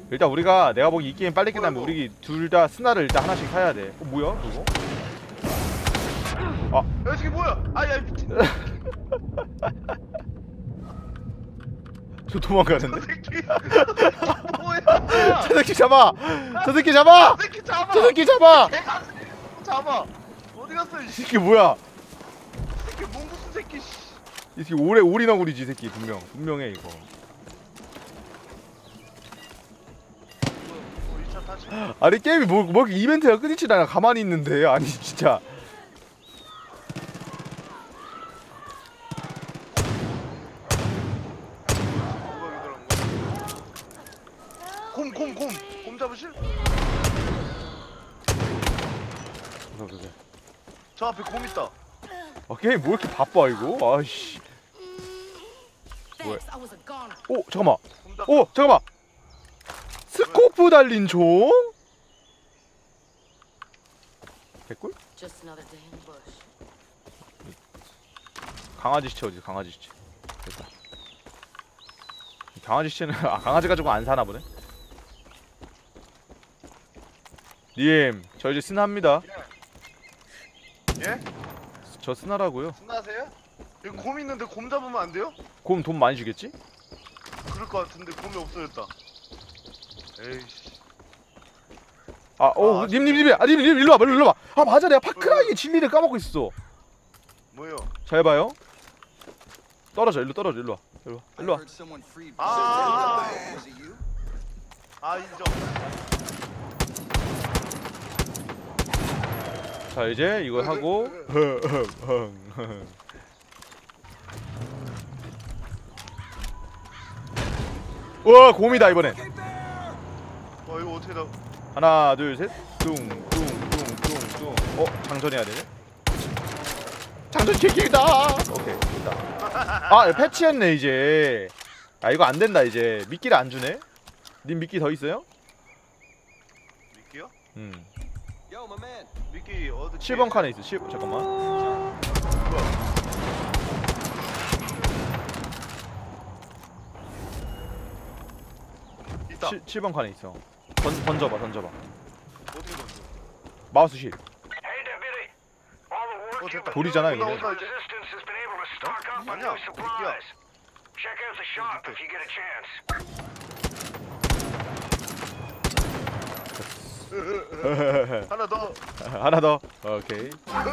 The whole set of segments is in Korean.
일단 우리가 내가 보기 이 게임 빨리 끝나면 우리 둘 다 스나를 일단 하나씩 사야 돼. 뭐야 그거? 야 저게 뭐야? 아야 미친. 저 도망가는데? 저 새끼 뭐야? 저 새끼 잡아! 저 새끼 잡아! 저 새끼 잡아. 저 새끼 잡아! 개가 잡아. 어디 갔어 이 이 새끼 뭐야? 새끼 몽구스 새끼. 이 새끼 올인어구리지 이 새끼 분명해 이거. 아니 게임이 뭐 이렇게 이벤트가 끊이질 않아. 가만히 있는데. 아니 진짜 곰 잡으실? 그래. 저 앞에 곰 있다. 게임 뭐 이렇게 바빠 이거? 아이씨. 뭐야? 오 잠깐만. 오 잠깐만. 스코프 달린 종? 개꿀? 강아지 시체 어디? 강아지 시체. 됐다. 강아지 시체는 강아지 가지고 안 사나 보네. 님, 저 이제 스나합니다. 예? 저 스나라고요. 신나세요? 여기 곰 있는데 곰 잡으면 안 돼요? 곰 돈 많이 주겠지? 그럴 것 같은데 곰이 없어졌다. 에이씨. 님 일로 와봐, 일로 와봐. 아 맞아, 내가 파크라이의 진리를 까먹고 있어. 뭐요? 잘 봐요. 떨어져, 일로 떨어져, 일로 와, 일로 와. 인정. 자 이제 이거 하고. 우와 곰이다 이번엔. 이거 어떻게 나? 하나 둘 셋. 뚱뚱뚱뚱뚱. 장전해야 되네. 장전 킥이다. 오케이 됐다. 패치했네 이제. 이거 안 된다 이제. 미끼를 안 주네. 님 미끼 더 있어요? 미끼요? 미끼 어디? 7번 칸에 있어. 7번 잠깐만. 있다. 7번 칸에 있어. 던져봐. 어떻게 던져? 마우스 실. 됐다. 돌이잖아 이거. 온다 이제. 아니야. 미끼야. 하나 더. 오케이.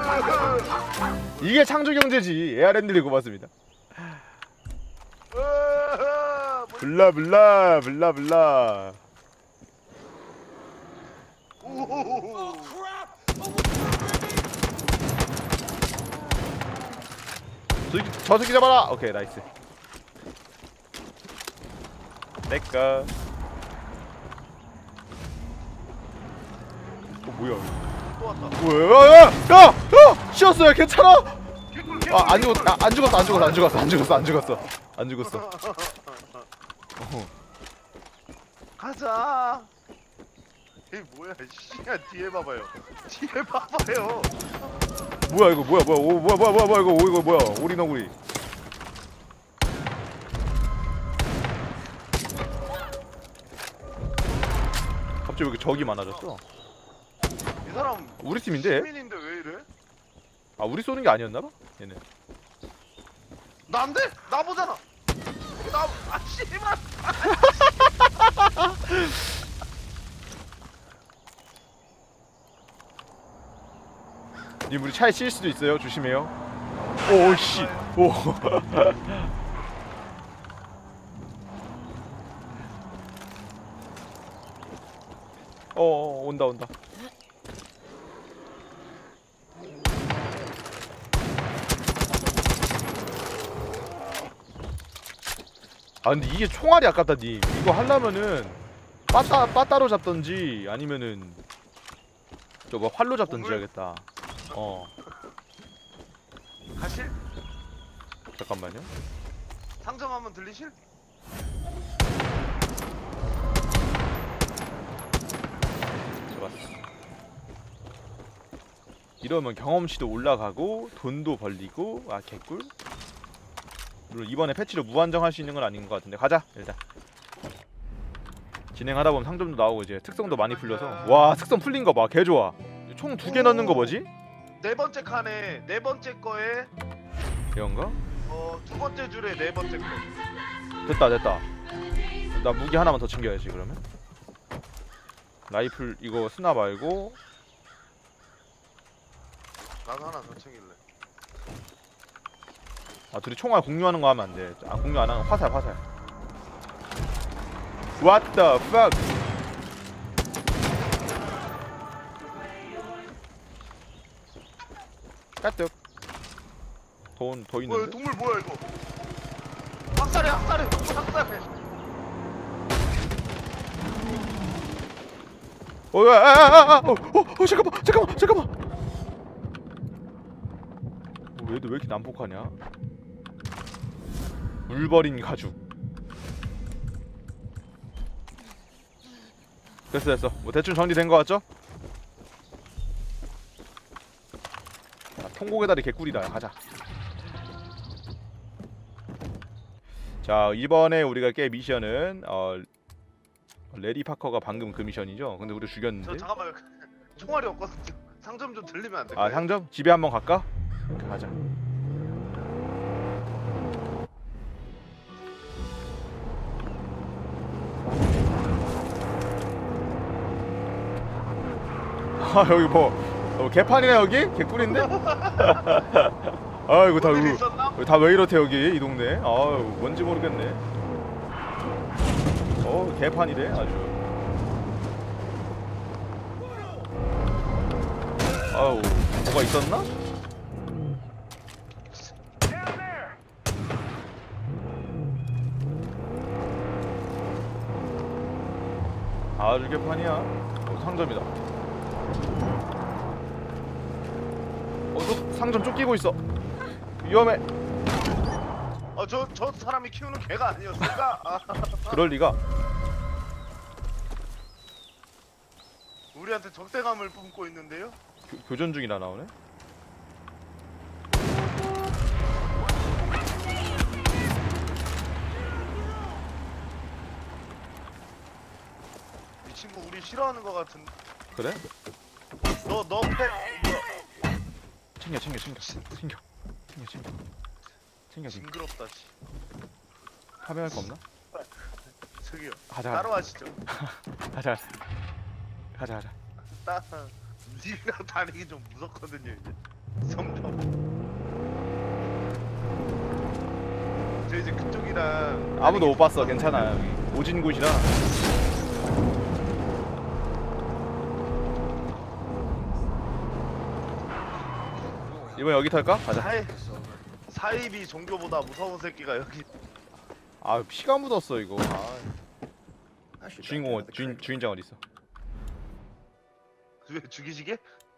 이게 창조 경제지. 에아랜드를 고맙습니다. 블라블라. 저 새끼 잡아라. 오케이 나이스. 내꺼. 뭐야? 또 왔다. 뭐야? 야! 쉬었어요. 괜찮아? 안 죽었어. 가자. 이 뭐야? 씨야 뒤에 봐봐요. 뭐야 이거? 뭐야 이거 뭐야? 오리너구리. 갑자기 왜 이렇게 적이 많아졌어? 이 사람 우리 팀인데? 시민인데 왜 이래? 우리 쏘는 게 아니었나봐? 얘네. 난데? 나보잖아. 씨발. 님 우리 차에 실 수도 있어요. 조심해요. 오 씨. 온다. 근데 이게 총알이 아깝다 님. 이거 하려면은 빠따로 잡던지 아니면은 저거 활로 잡던지 해야겠다. 가실? 잠깐만요. 상점하면 들리실? 좋았어. 이러면 경험치도 올라가고 돈도 벌리고 개꿀. 물론 이번에 패치로 무한정 할 수 있는 건 아닌 것 같은데 가자 일단. 진행하다 보면 상점도 나오고 이제 특성도 많이 풀려서 와 특성 풀린 거 봐 개 좋아. 총 2개 넣는 거 뭐지? 네 번째 칸에 네 번째 거에 이건가? 두 번째 줄에 네 번째 거. 됐다 됐다. 나 무기 하나만 더 챙겨야지 그러면. 라이플 이거 스나 말고 나도 하나 더 챙길래. 아 둘이 총알 공유하는 거 하면 안 돼. 아 공유 안 하면 화살. What the fuck? 까뜩. 돈 더 있는데? 동물 뭐야 이거? 학살해 동물 학살해. 잠깐만. 얘도 왜 이렇게 난폭하냐? 물버린 가죽. 됐어. 뭐 대충 정리된 거 같죠? 자, 통곡의 다리 개꿀이다. 가자. 자 이번에 우리가 깰 미션은 레디 파커가 방금 그 미션이죠. 근데 우리 죽였는데. 저 잠깐만 총알이 없거든요. 상점 좀 들리면 안 될까요? 아 상점? 집에 한번 갈까? 가자. 아 여기 뭐 개판이네 여기? 개꿀인데? 아 이거 다 왜 이렇대 여기 이 동네? 아 뭔지 모르겠네. 개판이래 아주. 아우 뭐가 있었나? 아주 개판이야. 상점이다. 상점 쫓기고 있어. 위험해. 저 사람이 키우는 개가 아니었을까? 그럴 리가. 우리한테 적대감을 뿜고 있는데요? 교전 중이라 나오네. 이 친구 우리 싫어하는 것 같은. 그래? 너 패. 챙겨. 징그럽다 씨. 파밍할 거 없나? 저기요. 가자. 따라와시죠. 가자. 니랑 다니기 좀 무섭거든요 이제. 점점. 저 이제 그쪽이랑. 아무도 못 봤어. 괜찮아. 여기 오진 곳이라. 이번 여기 털까? 가자. 사이비 종교보다 무서운 새끼가 여기. 아 피가 묻었어 이거. 주인장 어디 있어? 왜 죽이시게?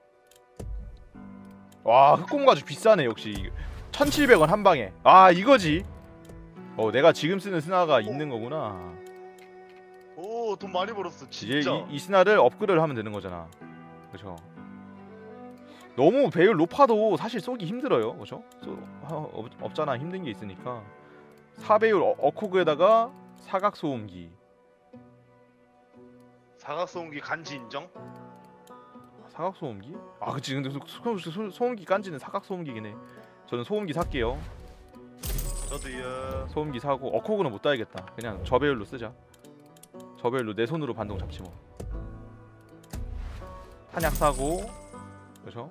와 흑공 가죽 비싸네 역시. 1,700원 한 방에. 아 이거지. 내가 지금 쓰는 스나가 있는 거구나. 오 돈 많이 벌었어 진짜. 이제 이 스나를 업그레이드를 하면 되는 거잖아. 그렇죠. 너무 배율 높아도 사실 쏘기 힘들어요. 그렇죠? 없잖아. 힘든 게 있으니까. 4배율 어코그에다가 사각 소음기. 사각 소음기 간지 인정? 사각 소음기? 아 그치. 근데 소음기 깐지는 사각 소음기긴 해. 저는 소음기 살게요. 저도요. 소음기 사고 어코그는 못 따야겠다. 그냥 저배율로 쓰자. 저배율로 내 손으로 반동 잡지 뭐. 탄약 사고. 그렇죠?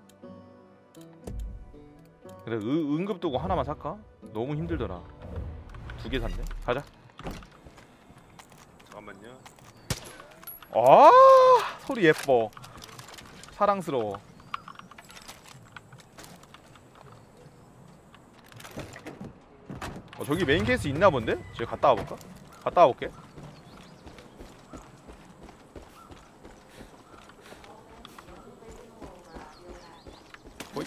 그래 응급도구 하나만 살까? 너무 힘들더라. 2개 샀네. 가자. 잠깐만요. 아 소리 예뻐. 사랑스러워. 저기 메인 케이스 있나 본데? 저기 갔다 와볼까? 갔다 와볼게. 호이.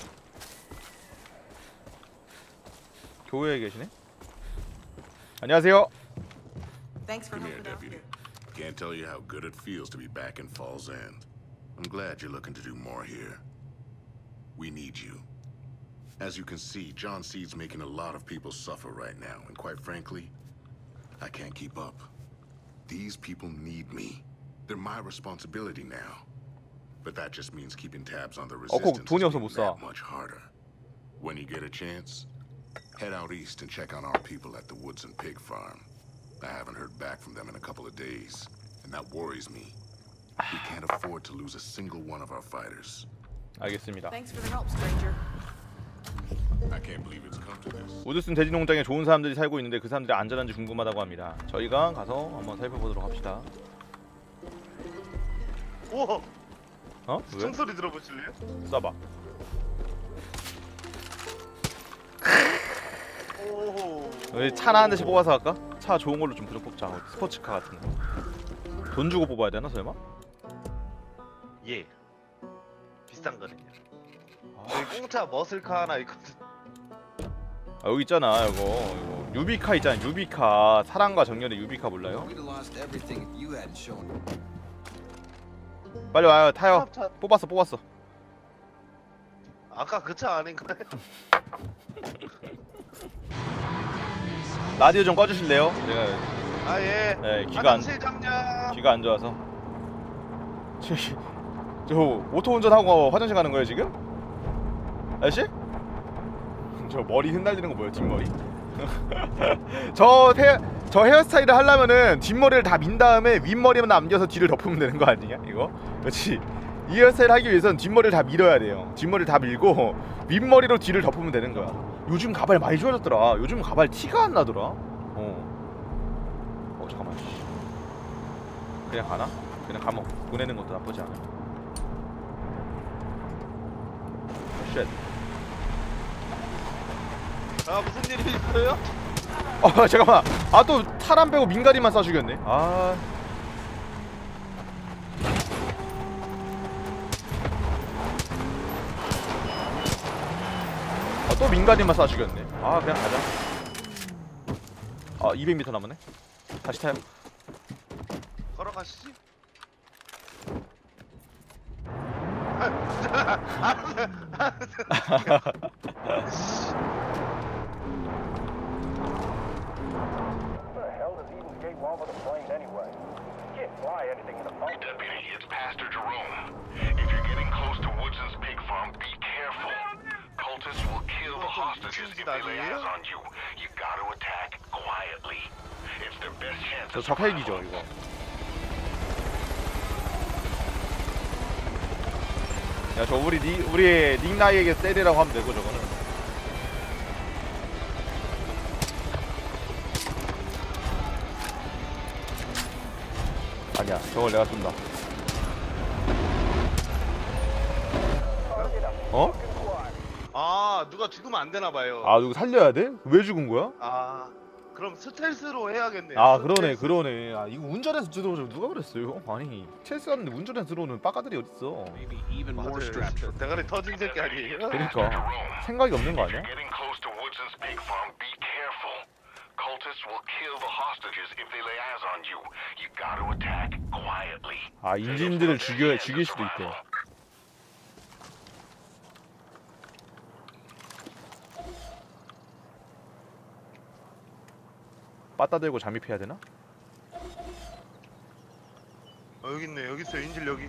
교회에 계시네? 안녕하세요. Thanks for Come here, helping out deputy. here. Can't tell you how good it feels to be back in Falls End. I'm glad you're looking to do more here. We need you. As you can see, John Seed's making a lot of people suffer right now, and quite frankly, I can't keep up. These people need me. They're my responsibility now. But that just means keeping tabs on the resistance 돈이 is 없어 못 getting 사. that much harder. When you get a chance, head out east and check on our people at the Woodson Pig Farm. I haven't heard back from them in a couple of days, and that worries me. We can't afford to lose a single one of our fighters. 알겠습니다. Thanks for the help, stranger. I can't believe it's come to this. 우드슨 돼지 농장에 좋은 사람들이 살고 있는데 그 사람들이 안전한지 궁금하다고 합니다. 저희가 가서 한번 살펴보도록 합시다. 오, 어? 왜? 총소리 들어보실래요? 쏴봐. 오. 여기 차나 한 대씩 뽑아서 갈까? 차 좋은 걸로 좀 뽑자. 스포츠카 같은 거. 돈 주고 뽑아야 되나 설마? 예. 비싼 거는요. 여기 공짜 머슬카 하나 있거든. 아 여기 있잖아 이거 유비카 있잖아. 유비카 사랑과 정열의 유비카 몰라요? We'd have lost everything if you hadn't shown. 빨리 와요 타요. 차. 뽑았어. 아까 그 차 아닌가요? 라디오 좀 꺼주실래요? 제가 아 예. 네, 화장실 잠냐. 귀가 안 좋아서. 저 오토 운전하고 화장실 가는 거예요 지금? 아저씨? 저 머리 흩날리는 거 뭐예요 뒷머리? 저 헤어스타일을 하려면은 뒷머리를 다 민 다음에 윗머리만 남겨서 뒤를 덮으면 되는 거 아니냐 이거? 그렇지. 이 헤어스타일 하기 위해서는 뒷머리를 다 밀어야 돼요. 뒷머리를 다 밀고 윗머리로 뒤를 덮으면 되는 거야. 요즘 가발 많이 좋아졌더라. 요즘 가발 티가 안 나더라. 잠깐만. 그냥 가나? 그냥 가면 보내는 것도 나쁘지 않아. 쉣. 아 무슨 일이 있어요? 잠깐만. 아 또 사람 빼고 민가리만 쏴 죽였네. 아 또 민가리만 쏴 죽였네. 아 그냥 가자. 200m 남았네. 다시 타요. 걸어가시지. Deputy, it's Pastor Jerome. If you're getting close to Woodson's pig farm, be careful. Cultists will kill the hostages if they lay eyes on you. You gotta attack quietly. It's their best chance. 저 적헬기죠 이거. 야 저 우리 닉나이에게 때리라고 하면 되고 저거는. 아니야 저걸 내가 쏜다. 어? 아 누가 죽으면 안 되나 봐요. 아 누구 살려야 돼? 왜 죽은 거야? 아 그럼 스텔스로 해야겠네요. 아 그러네 스텔스. 그러네. 아 이거 운전해서 들어오죠. 누가 그랬어요? 아니 체스 하는데 운전해서 들어오는 빠까들이 어딨어. Maybe even more 맞아요. strapped for. 대가리 터진 새끼 아니에요? 그러니까 생각이 없는 거 아니야? Getting close to Woodson's pig farm, be careful. Cultists will kill the hostages if they lay eyes on you. You gotta attack quietly. 아 인질들을 죽일 수도 있대. 빠따 들고 잠입해야 되나? 여기 있네. 여기 있어요. 인질 여기.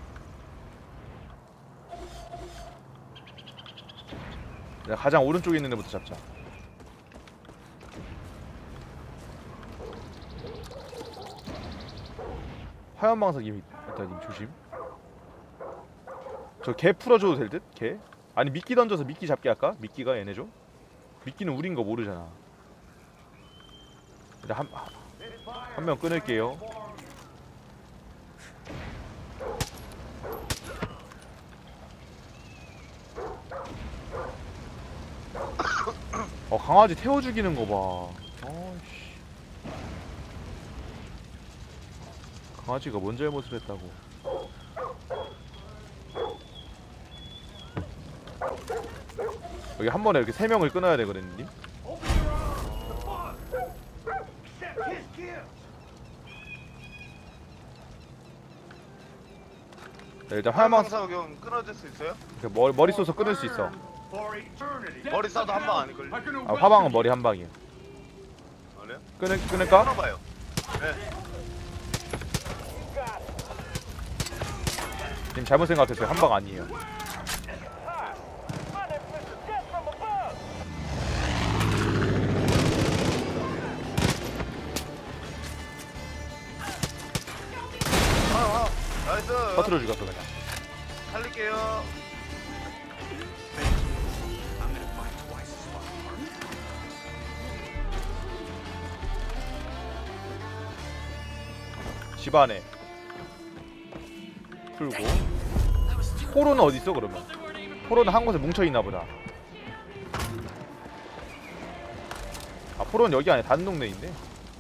내가 가장 오른쪽에 있는 애부터 잡자. 화염 방사기 있다 님 조심. 저 개 풀어줘도 될 듯? 개? 아니 미끼 던져서 미끼 잡게 할까? 미끼가 얘네죠? 미끼는 우린 거 모르잖아. 일단 한 명 끊을게요. 강아지 태워 죽이는 거 봐. 어이씨. 강아지가 뭔 잘못을 했다고. 여기 한 번에 이렇게 3명을 끊어야 되거든, 님. 네, 일단 화염방 사격 끊어질 수 있어요? 머리 쏘서 끊을 수 있어. 머리 쏴도 한 방 아니걸요? 아, 화방은 머리 한 방이야. 그래요? 끊을까? 끊어봐요. 네. 지금 잘못 생각했어요. 한 방 아니에요. 나이스. 터트려 죽였어 그냥. 살릴게요. 집 안에 풀고. 포로는 어디 있어 그러면? 포로는 한 곳에 뭉쳐 있나 보다. 아 포로는 여기 안에 다른 동네에 있네.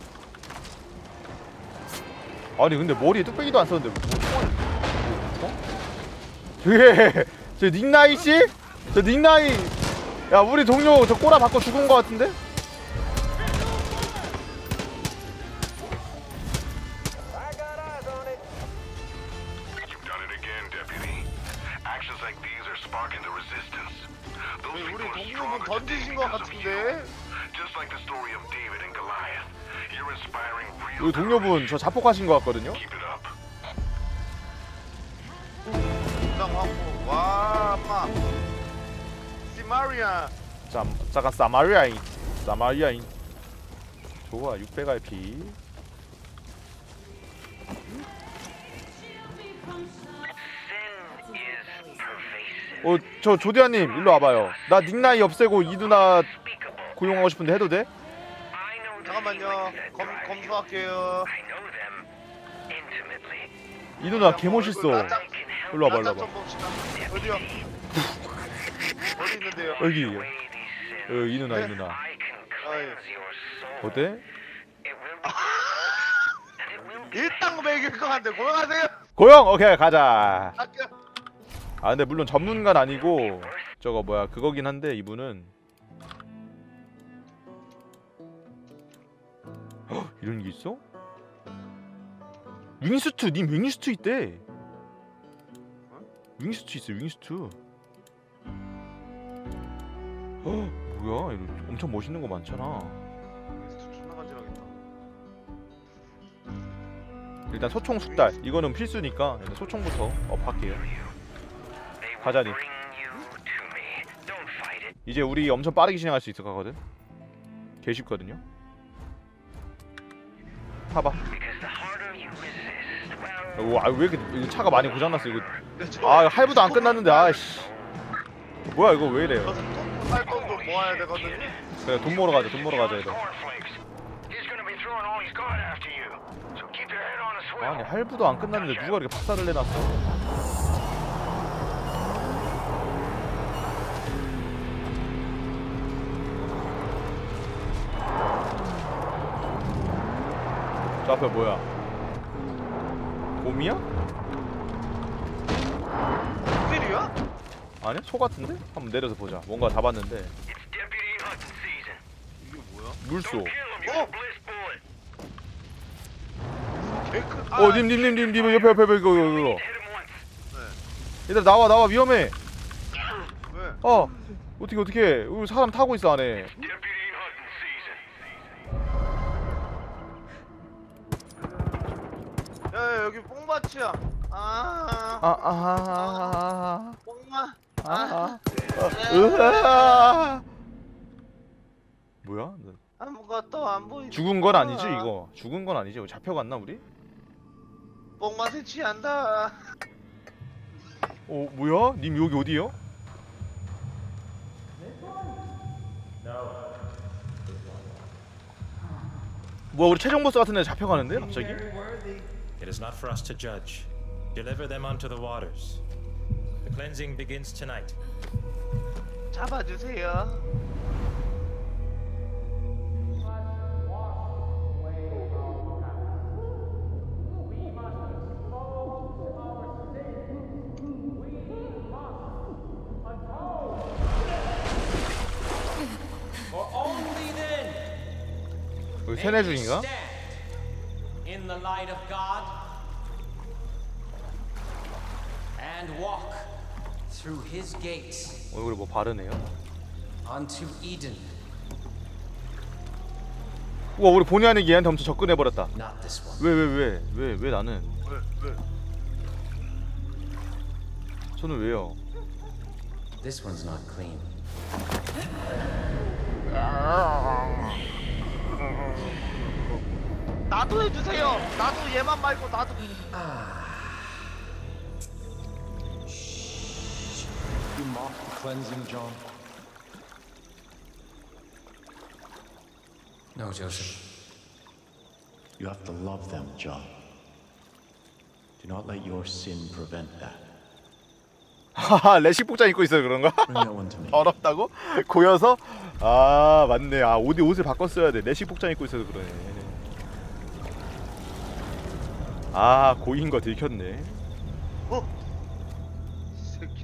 아니 근데 머리에 뚝배기도 안 썼는데 뭐 총알? 어? 저게 저 닉나이 씨? 저 닉나이. 야 우리 동료 저 꼬라 받고 죽은 거 같은데? 우리 동료분 던지신 것 같은데? 우리 동료분 저 자폭하신 거 같거든요? 부상 확보. 와, 마. 시마리아. 잠깐 사마리아인. 사마리아인. 좋아 600RP. 저 조디아님 일로 와봐요. 나 닉나이 없애고 이 누나 고용하고 싶은데 해도 돼? 잠깐만요. 검수할게요. 이 누나 개멋있어. 일로 와봐 일로 와봐. 좀 봅시다. 어디요? 어디 있는데요? 여기 이 누나 이 누나. 어이. 어때? 일당 먹일 것 같은데 고용하세요. 고용! 오케이 가자. 학교. 아 근데 물론 전문가는 아니고 저거 뭐야 그거긴 한데 이분은 헉, 이런 게 있어? 윙스트! 님 윙스트 있대. 윙스트 있어 윙스트. 헉, 뭐야 이거 엄청 멋있는 거 많잖아. 존나 간지나겠다. 일단 소총 숙달 이거는 필수니까 일단 소총부터 업할게요. 가자니. 이제 우리 엄청 빠르게 진행할 수 있을 거거든. 개 쉽거든요. 타봐. 왜 이렇게 이거 차가 많이 고장났어 이거. 아 할부도 안 끝났는데 아씨. 뭐야 이거 왜 이래요? 할 돈도 모아야 되거든요. 그래 돈 모으러 가자 돈 모으러 가자 이거. 아니 할부도 안 끝났는데 누가 이렇게 박살을 내놨어. 저 앞에 뭐야? 곰이야? 필이야? 아니 소 같은데? 한번 내려서 보자. 뭔가 잡았는데. 이게 뭐야? 물소. 님 옆에 이거. 얘들 나와 위험해. 왜? 어떻게 우리 사람 타고 있어 안에. 야 여기 뽕밭이야. 뽕맛. 뭐야? 아무것도 안 보이네. 죽은 건 아니지 이거? 죽은 건 아니지? 잡혀갔나 우리? 뽕맛에 취한다. 뭐야? 님 여기 어디요? 뭐야 우리 최종 보스 같은 애 잡혀가는데 갑자기? It is not for us to judge. Deliver them onto the waters. The cleansing begins tonight. 잡아주세요. 여기 세뇌 중인가? In the light of God and walk through his gates 얼굴에 뭐 바르네요. unto Eden. 우와 우리 본의 아니게 얘한테 엄청 접근해버렸다. Not this one. 왜 나는? 왜? 손은 왜요? This one's not clean. 나도 해주세요. 나도 얘만 말고 나도. You mock the cleansing, John? No, Joseph. You have to love them, John. Do not let your sin prevent that. 하하, 레식 복장 입고 있어요 그런가? Bring that one to me. 더럽다고? 고여서? 아 맞네. 아 옷을 바꿨어야 돼. 레식 복장 입고 있어서 그러네. 아 고인 거 들켰네. 이 새끼.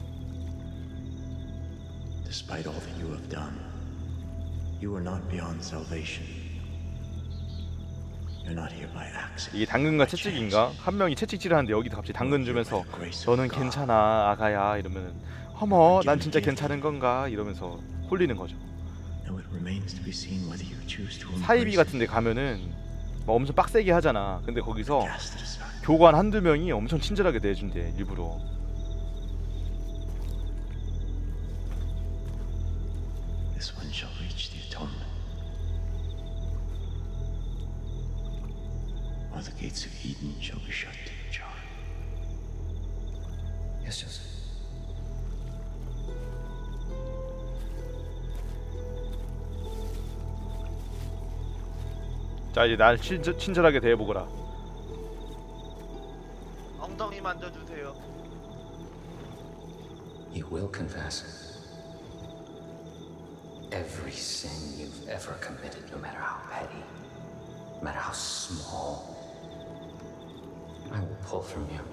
Despite all that you have done, you are not beyond salvation. You're not here by accident. 이게 당근과 채찍인가? 한 명이 채찍질을 하는데 여기도 갑자기 당근 주면서 너는 괜찮아 아가야 이러면 어머 난 진짜 괜찮은 건가 이러면서 홀리는 거죠. Now it remains to be seen whether you choose to 사이비 embrace 같은 데 가면은 막 엄청 빡세게 하잖아. 근데 거기서 it. Cast it aside. 교관 한두 명이 엄청 친절하게 대해준대 일부러. This one shall reach the atonement. Or the gates of Eden shall be shut to you, John. Yes, Joseph. 자 이제 날 친절하게 대해보거라. 엉덩이 만져주세요. You will confess every sin you've ever committed, no matter how petty, no matter how small. I will pull from you.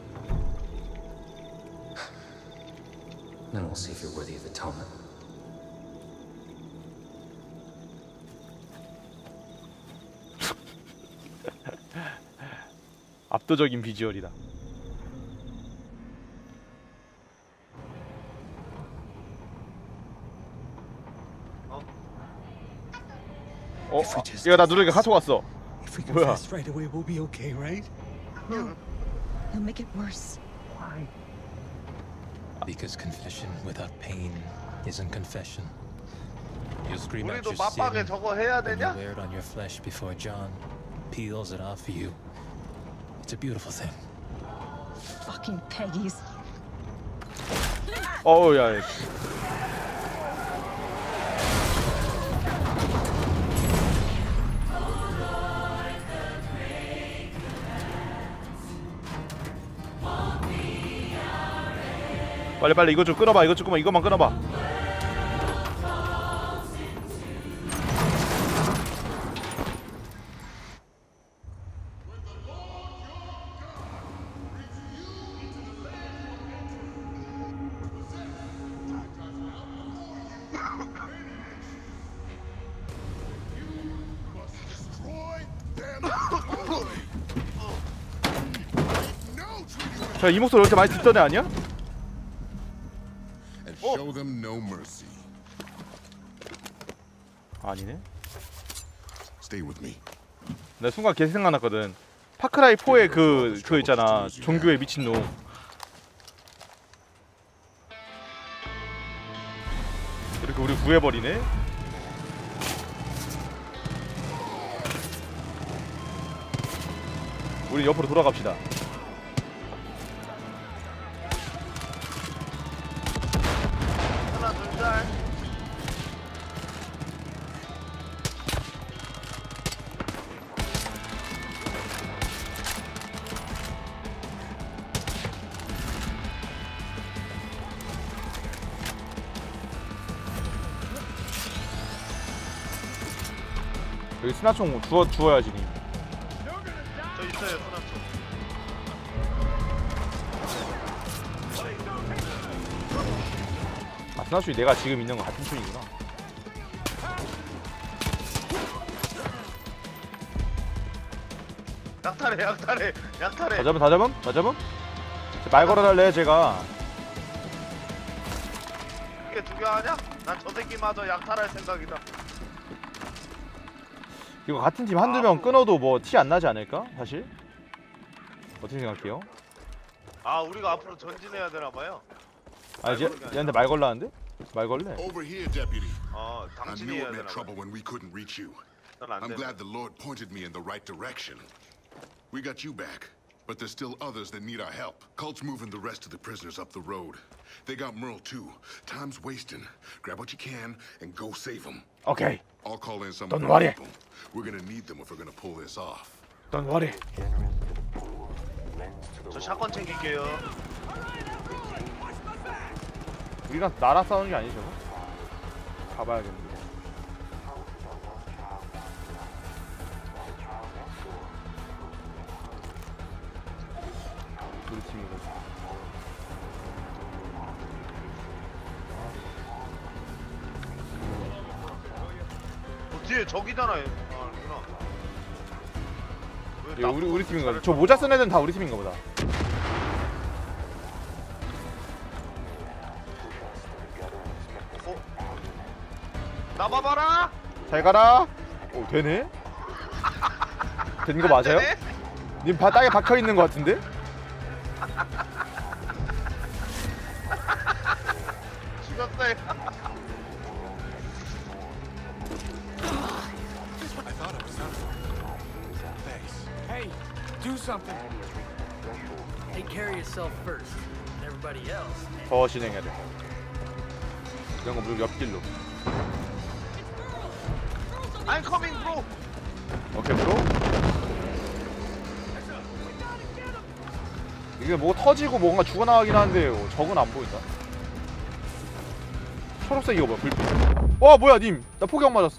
Then we'll see if you're worthy of atonement. 압도적인 비주얼이다. 어? 얘가 나 누르니까 카톡 왔어. If we 뭐야? confess right away, we'll be okay, right? No, he'll make it worse. Because confession without pain isn't confession. You scream out 우리도 your sin, 맞박에 저거 해야 then you 되냐? wear it on your flesh before John peels it off you. It's a beautiful thing. Fucking Peggy's. 어우야. 빨리 이거 좀 끊어봐. 이거 조금만 이것만 끊어봐. 자, 이 목소리 이렇게 많이 듣던 애 아니야? And show them no mercy. 아니네. Stay with me. 나 순간 걔 생각났거든. 파크라이 4의 그 있잖아. 종교의 미친놈. 이렇게 우리 구해버리네. 우리 옆으로 돌아갑시다. 하나 둘 여기 스나총 주워야지. 니. 저 있어요 소나총. 아, 스나총이 내가 지금 있는 거 같은 총이구나. 약탈해. 다 잡음? 말 걸어달래 제가. 이게 중요하냐? 난 저 새끼마저 약탈할 생각이다. 이거 같은 팀 한두 명 끊어도 뭐 티 안 나지 않을까? 사실? 어떻게 생각해요? 아 우리가 앞으로 전진해야 되나 봐요. 아 얘한테 말 걸라는데? 말 걸래? Over here, deputy. 어 I 당신이 knew 해야 it 되나 meant 봐. trouble when we couldn't reach you. 난안 I'm 돼. glad the Lord pointed me in the right direction. We got you back, but there's still others that need our help. Cult's moving the rest of the prisoners up the road. They got Merle too. Time's wasting. Grab what you can and go save them. 오케이. I'll call in some Don't of our worry. people. We're gonna need them if we're gonna pull this off. Don't worry. 저 샷건 챙길게요. 우리랑 나랑 싸우는 게 아니죠? 가봐야겠는데. 우리 팀이고. 뒤에 저기잖아요. 아 아니구나. 왜 예, 나- 우리 팀인가? 저 모자 쓴 애들은 다 우리 팀인가 보다. 나 봐봐라. 잘 가라. 오 되네. 된 거 맞아요? 되네? 님 바닥에 박혀 있는 거 같은데? 죽었어요. Hey, do something. Take care of yourself first. And everybody else. 더 진행해야 돼. 이런 거 무조건 옆길로. I'm coming, bro. 오케이 브로. 이게 뭐 터지고 뭔가 죽어나가긴 하는데 적은 안 보인다. 초록색 이거 뭐야 불빛. 와 뭐야 님. 나 포격 맞았어.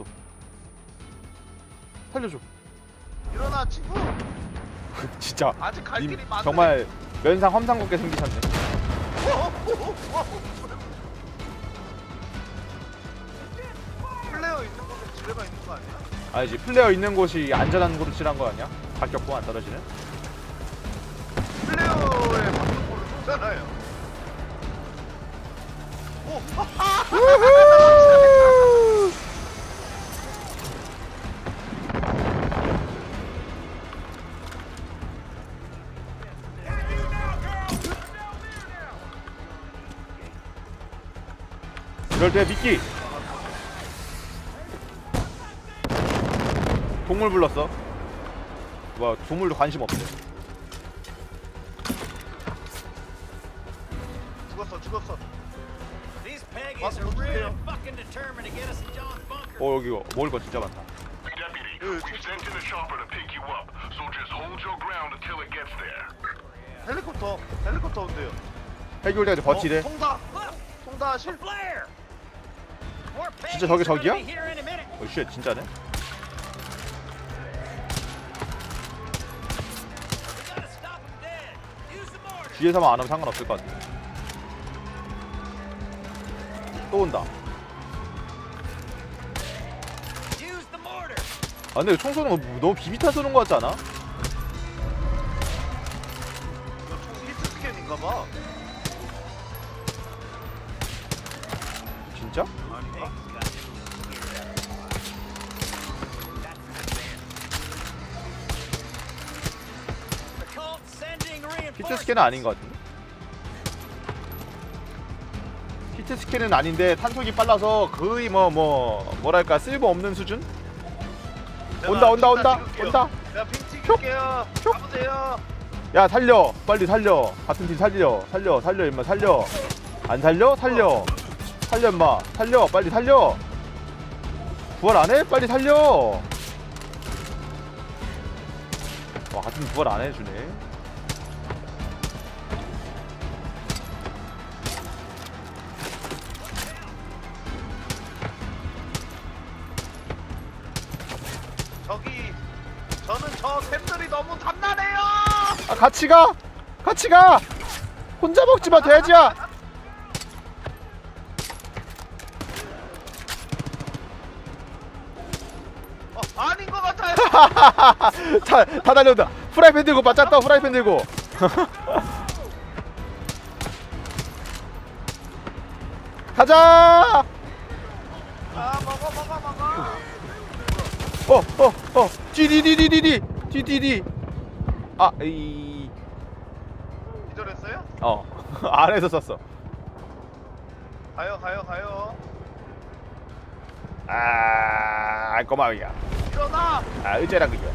살려줘. 일어나 친구. 진짜 아직 갈 길이 님 많네. 정말 면상 험상궂게 생기셨네. 플레이어 있는 곳에 지뢰가 있는 거 아니야? 아니지 플레이어 있는 곳이 안전한 곳으로 칠한 거 아니야? 바뀌었고 안 떨어지는? 플레이어의 방송으로 쏘잖아요. 오, 이럴 때 미끼. 동물 불렀어. 뭐 동물도 관심 없대. 죽었어. These What's Peggies are the really deal? fucking determined to get us to John's bunker. 여기 먹을 거 진짜 많다. Deputy, we sent in a chopper to pick you up, so just hold your ground until it gets there. 헬리콥터 온대요. 헬기 올 때까지 버티래. 통다실. Flare! More 진짜 Peggies 저게 are gonna 저기야? be here in a minute. 쉣 진짜네. We gotta stop them dead. Use the mortar. 뒤에서만 안 하면 상관없을 것 같아. 또 온다. Use the mortar. 아 근데 총 쏘는 거 너무 비비탄 쏘는 거 같지 않아? 이거 총 히트 스캔인가봐. 진짜? 아닌가? The cult sending 히트 reinforcements. 스캔은 아닌 것 같은데? 히트 스캔은 아닌데 탄속이 빨라서 거의 뭐랄까 쓸모없는 수준? 온다. 야, 핑 찍을게요. 잡으세요. 야 살려 빨리 살려 같은 팀 살려 임마 살려 안 살려 임마 살려 빨리 살려 부활 안 해? 빨리 살려. 와 같은 팀 부활 안 해주네. 저는 저 템들이 너무 단단해요. 아 같이 가 혼자 먹지마 돼지야. 아닌 것 같아요. 다 달려온다. 프라이팬 들고 맞짱 프라이팬 들고. 가자. 아 먹어. 디디디디디디. 아, 이 기절했어요? 안에서 쐈어. 가요 가요 가요. 꼬마위야. 일어나. 의제랑 그죠.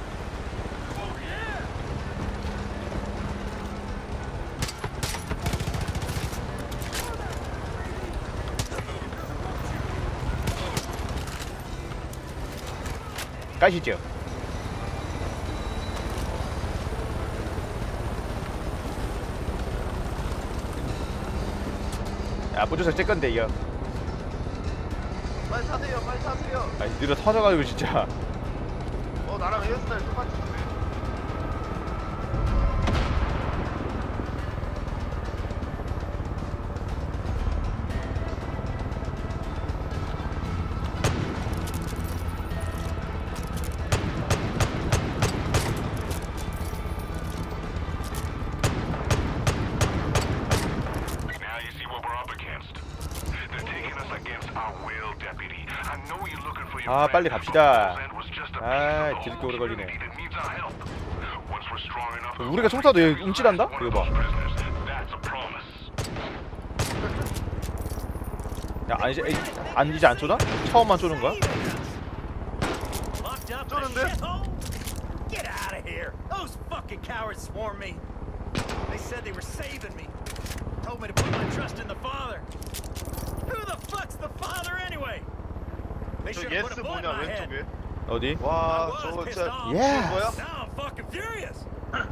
가시죠. 야, 부조석 제 건데 이거. 빨리 타세요 빨리 타세요. 아니, 느려 터져가지고 진짜. 나랑 헤어스타일 똑같은데. 아, 빨리 갑시다. 뒤늦게 오래 걸리네. 우리가 총사도 얘 움찔한다? 이거 봐. 야, 이제 안 쏘나? 처음만 쏘는 거야? 쏘는데? Get out of here! Those fucking cowards swarmed me. They said they were saving me. Told me to put my trust in the Father. Who the fuck's the Father anyway? They 저 should have put 예스 a bullet in 뭐냐 my head. 왼쪽에. 어디? 와 I 저거 was pissed 진짜 off. 예. 뭐야? Now I'm fucking furious.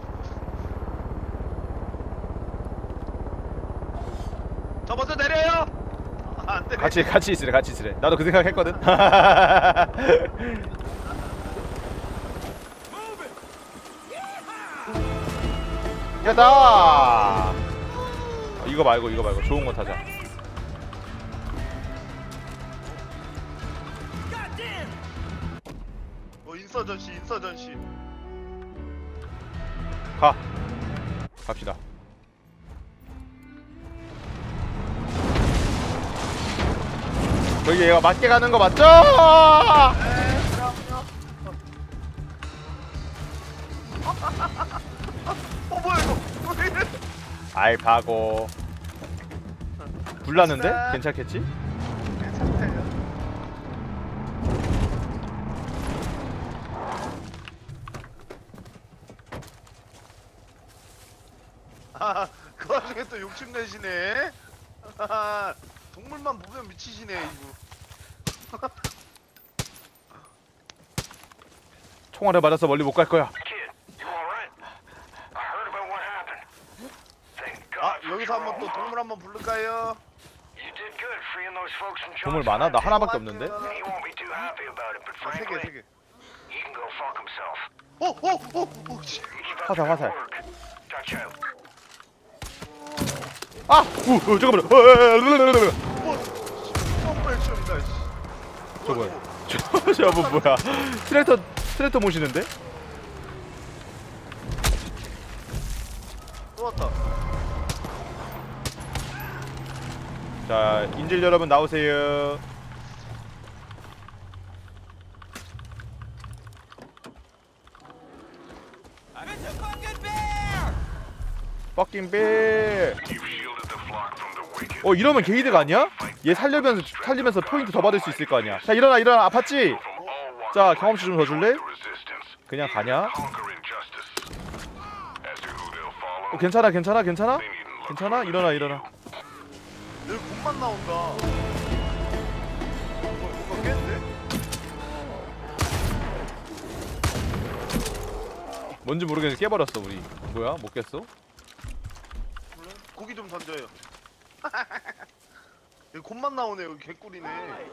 저 먼저 내려요. 안 돼. 같이 있으래. 나도 그 생각했거든. 야다. 이거 말고 좋은 거 타자. 인서전시. 갑시다. 저기 얘가 맞게 가는 거 맞죠? 뭐야 이거? 아이 바고. 불났는데? 괜찮겠지? 그 와중에 또 욕심내시네. 동물만 보면 미치시네 이거. 총알에 맞아서 멀리 못 갈 거야. 여기서 한번 또 동물 한번 부를까요? 동물 많아? 나 하나밖에 없는데? 세 개. 화살. 잠깐만. 저거 뭐야? 트랙터 모시는데? 또 왔다. 자, 인질 여러분 나오세요. fucking bear. 이러면 게이드가 아니야? 얘 살리면서 포인트 더 받을 수 있을 거 아니야. 자, 일어나. 아팠지? 자, 경험치 좀 더 줄래? 그냥 가냐? 괜찮아? 일어나. 여기 곰만 나온다. 이거 깼는데? 뭔지 모르겠는데 깨버렸어 우리. 뭐야? 못 깼어? 고기 좀 던져요. 여기 곰만 나오네. 여기 개꿀이네.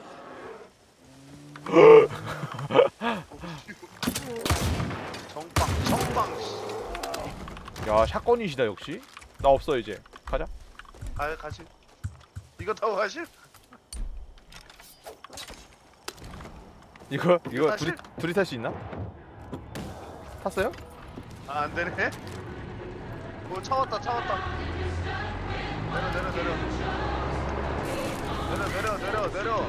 정빵. 야, 샷건이시다 역시. 나 없어 이제. 가자. 가실? 이거 타고 가실? 이거 사실- 둘이 탈 수 있나? 탔어요? 안 되네. 차 왔다. 내려.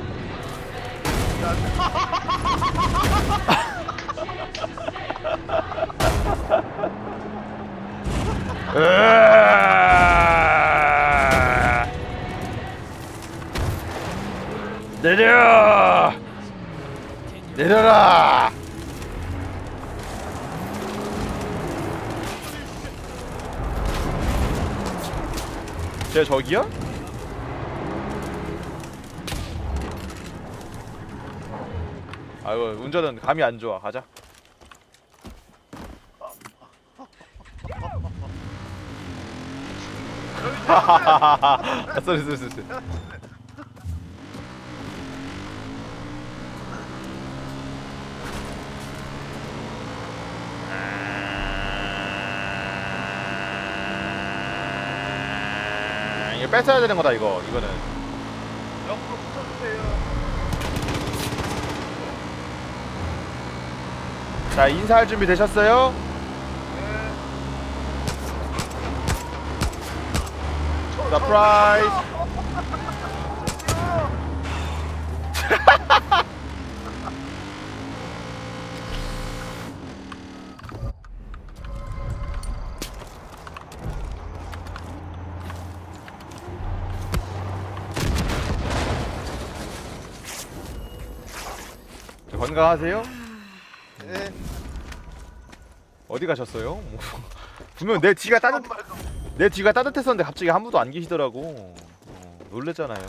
야. 내려! 내려라! 쟤 저기야? 아이고 운전은 감이 안 좋아. 가자. 쏘리. 이거 뺏어야 되는 거다 이거는. 옆으로 붙어주세요. 자 인사할 준비 되셨어요? 서프라이즈. 건강하세요? 네. 어디 가셨어요? 뭐, 분명 내 뒤가 따뜻했었는데 갑자기 한 분도 안 계시더라고. 놀랬잖아요.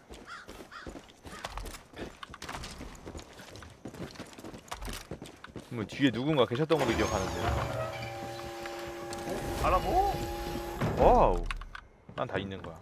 뭐 뒤에 누군가 계셨던 걸로 기억하는데. 알아보? 와우. 난 다 있는 거야.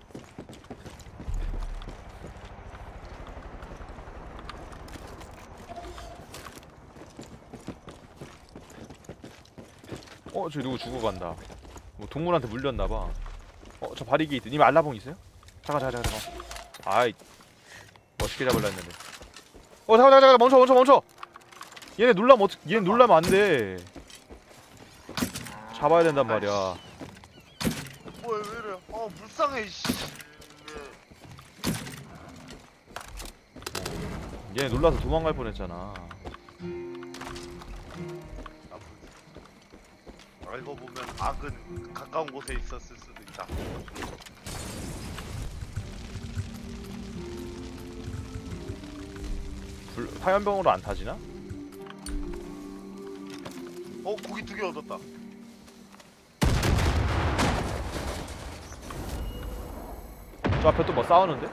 저기 누구 죽어간다. 뭐 동물한테 물렸나봐. 저 바리게이트. 님 알라봉 있어요? 잠깐. 아이 멋있게 잡으려 했는데. 잠깐 멈춰. 얘네 놀라면 얘네 놀라면 안 돼. 잡아야 된단 말이야. 뭐야 왜 이래? 불쌍해 씨. 얘네 놀라서 도망갈 뻔했잖아. 알고 보면 악은 가까운 곳에 있었을 수도 있다. 화염병으로 안 타지나? 고기 2개 얻었다. 저 앞에 또 뭐 싸우는데?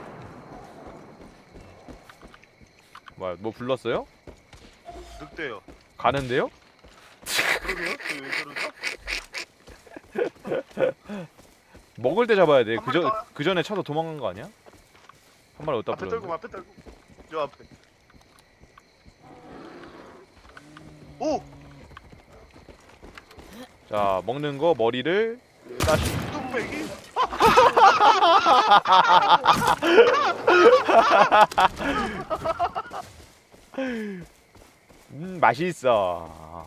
뭐야 뭐 불렀어요? 늑대요. 가는데요? 그러게요? 왜 그러죠? 먹을 때 잡아야 돼. 한 마리 더. 그 전에 차도 도망간 거 아니야? 한 마리 어디다 앞에 불렀는데? 떨고 저 앞에. 오! 자 먹는 거 머리를 다시. 뚝배기? 맛있어.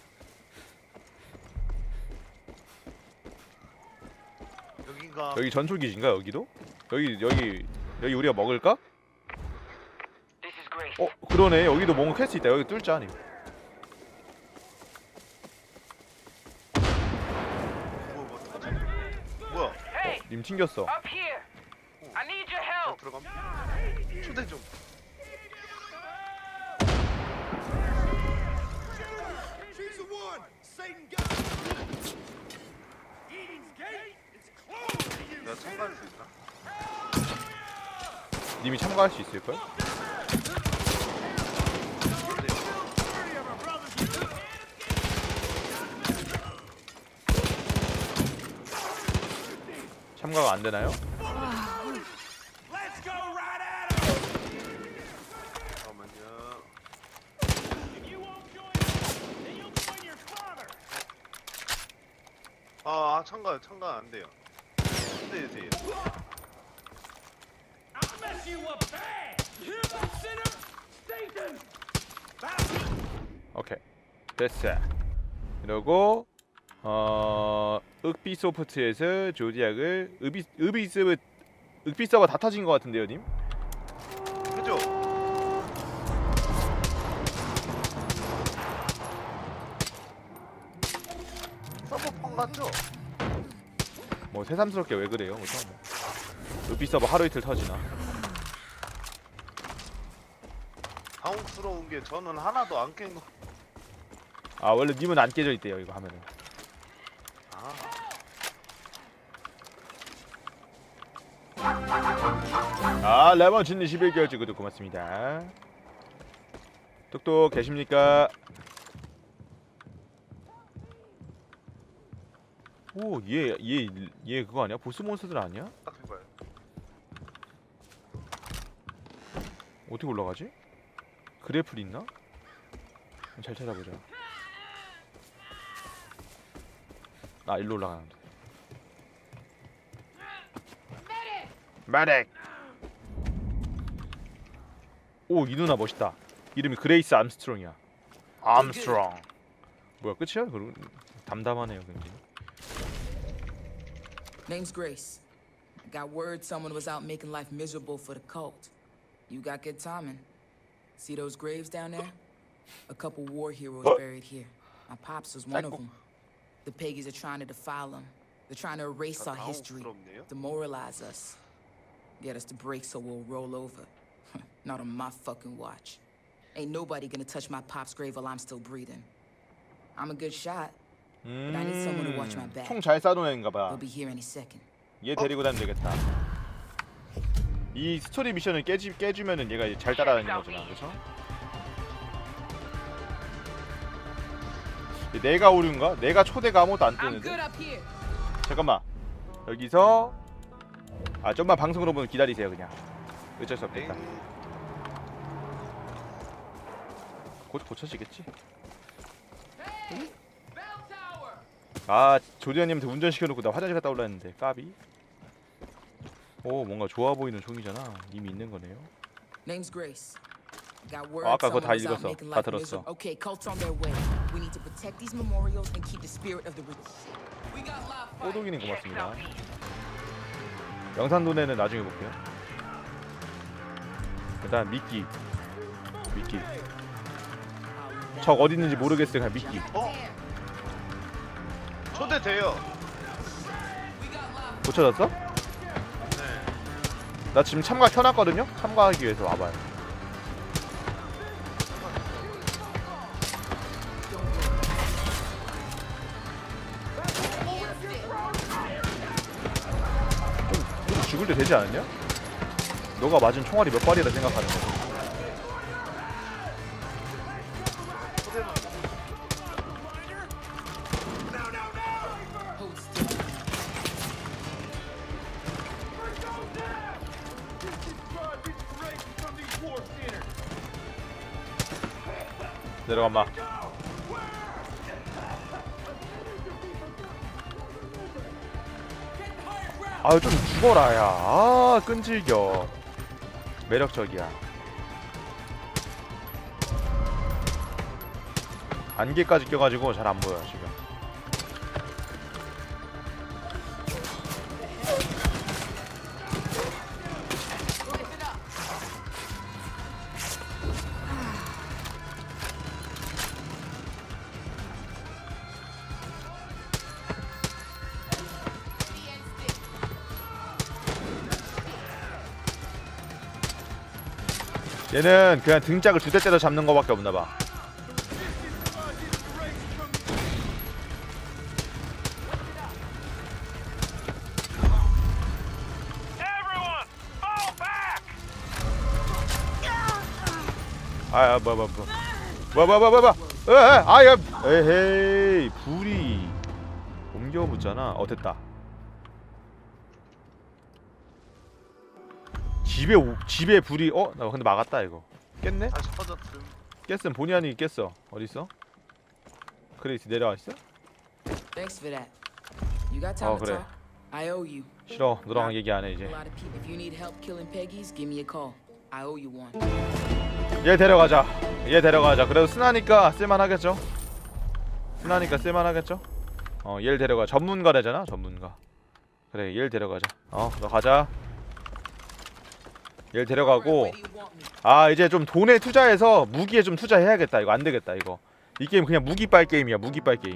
여긴가? 여기 전초기지인가 여기도? 여기 우리가 먹을까? 그러네. 여기도 뭔가 캘 수 있다. 여기 뚫자 아니. 뭐야? 님 튕겼어. 들어감. 초대 좀. 내가 참가할 수 있나? 님이 참가할 수 있을걸? 참가가 안 되나요? 잠깐만요. 참가 안 돼요. 초대해주세요. 오케이 됐어. 이러고 윽비소프트에서 조디악을 윽비 서버 다 터진 것 같은데요 님? 그죠? 서버펑 맞죠? 뭐 새삼스럽게 왜 그래요? 뭐 윽비 서버 하루 이틀 터지나? 당혹스러운 게 저는 하나도 안 깬 거. 아 원래 님은 안 깨져 있대요 이거 하면은. 아 레몬진님 11개월 찍어도 고맙습니다. 똑똑 계십니까? 오 얘 그거 아니야? 보스 몬스터들 아니야? 딱 그거야. 어떻게 올라가지? 그래플 있나? 잘 찾아보자. 아 일로 올라가는데. 마렉. 오 이 누나 멋있다. 이름이 그레이스 암스트롱이야. 암스트롱. 뭐야 끝이야? 그리고 담담하네요 굉장히. Name's Grace. I got word someone was out making life miserable for the cult. You got good timing. See those graves down there? A couple war heroes buried here. My pops was one of them. The Peggies are trying to defile them. They're trying to erase our history, demoralize us, get us to break so we'll roll over. Not on my fucking watch. Ain't nobody gonna touch my pop's grave while I'm still breathing. I'm a good shot, but I need someone to watch my back. 총 잘 쏴놓은 애인가봐. They'll be here any second. 얘 데리고 다니면 되겠다. 이 스토리 미션을 깨주면은 얘가 잘 따라다니는 거잖아, 그렇죠? 내가 오류인가? 내가 초대가 아무것도 안 뜨는데. 잠깐만. 여기서 아 좀만 방송으로 보면 기다리세요 그냥. 어쩔 수 없겠다. 곧 고쳐지겠지. 아 조디언님한테 운전시켜놓고 나 화장실 갔다 올라했는데 까비. 오 뭔가 좋아 보이는 종이잖아. 이미 있는 거네요. Name's Grace. 아까 그거 다 읽었어. 다 들었어. Okay, cults on their way. We need to protect these memorials and keep the spirit of the rich. 꼬독이님 고맙습니다. 영상 돈에는 나중에 볼게요. 일단 미끼. 적 어디 있는지 모르겠어요. 그냥 미끼. 초대돼요. 고쳐졌어? 네. 나 지금 참가 켜놨거든요? 참가하기 위해서 와봐요. 좀 죽을 때 되지 않았냐? 너가 맞은 총알이 몇 발이라 생각하는 거야. 내려가마. 아유 좀 죽어라 야. 아 끈질겨. 매력적이야. 안개까지 껴가지고 잘 안 보여 지금. 얘는 그냥 등짝을 두 대 때려 잡는 거밖에 없나봐. 아야 뭐야 아야 에헤이 불이 옮겨붙잖아. 됐다. 집에 불이 나 근데 막았다 이거. 깼네? 다시 퍼졌음. 깼음. 본의 아니게 깼어. 어딨어? 그레이스 내려와 있어? Thanks for that. You got time to 그래. talk? I owe you. 싫어. 너랑 얘기 안 해 이제. If you need help killing Peggies, give me a call. I owe you one. 얘 데려가자. 그래도 스나니까 쓸만하겠죠? 얘를 데려가. 전문가래잖아. 전문가. 그래 얘를 데려가자. 너 가자. 얘를 데려가고 이제 좀 돈에 투자해서 무기에 좀 투자해야겠다. 이거 안되겠다. 이거 이 게임 그냥 무기빨 게임이야. 무기빨 게임.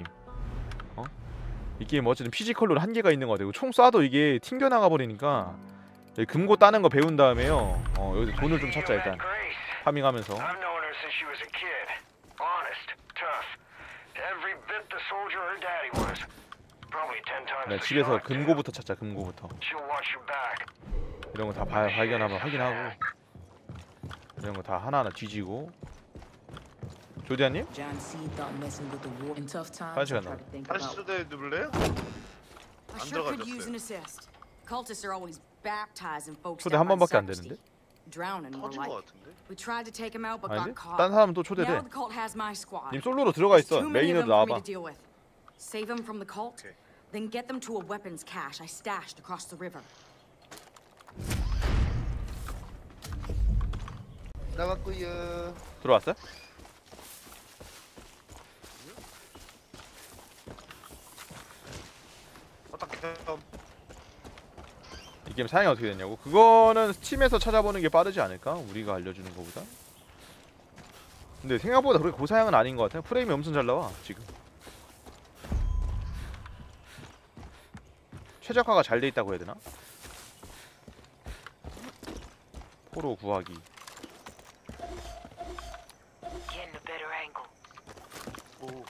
이 게임 어쨌든 피지컬로 한계가 있는 거 같아. 총 쏴도 이게 튕겨나가 버리니까 금고 따는 거 배운 다음에요. 여기서 돈을 좀 찾자 일단. 파밍하면서. her since she was a kid. Honest, tough. Every bit the soldier her daddy was. Probably 10 times 네, the 집에서 shot, too. 금고부터 찾자. 금고부터. She'll watch your back. 이런 거 다 발견하면 확인하고. 이런 거 다 하나하나 뒤지고. 조디아님? John C. thought messing with the war in tough times. 다시 I 간다. tried to think 다시 about 초대해 누를래요? I 안 sure could use an 들어가졌어요. assist. Cultists are always baptizing folks 초대 down 한 by the 번밖에 안 sacristy. 되는데? Drowning more 터진 like. 거 같은데? We tried to take him out but 아닌데? got caught. 딴 사람은 또 Now 초대돼. the cult has my squad. 님 솔로로 들어가 있어. Too many of 메인으로 them for me 나와봐. to deal with. Save them from the cult, then get them to a weapons cache I stashed across the river. 나갔고요. 들어왔어요? 어떻게 이 게임 사양이 어떻게 됐냐고? 그거는 스팀에서 찾아보는 게 빠르지 않을까? 우리가 알려주는 거보다. 근데 생각보다 그렇게 고사양은 아닌 것 같아요. 프레임이 엄청 잘 나와 지금. 최적화가 잘 돼 있다고 해야 되나? 포로 구하기. Getting a better angle. 오.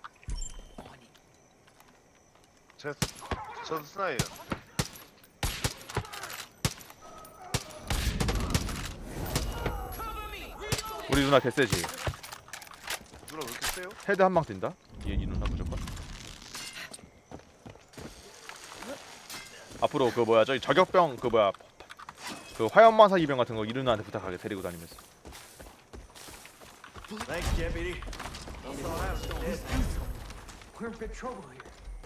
전 스나예요. 우리 누나 개세지. 누나 왜 이렇게 세요? 헤드 한 방 뛴다. 이 누나 무조건. 앞으로 그 뭐야 저기 저격병 그 뭐야 그 화염마사기병 같은 거 이 누나한테 부탁하게 데리고 다니면서. Thanks, deputy. We're in big trouble here.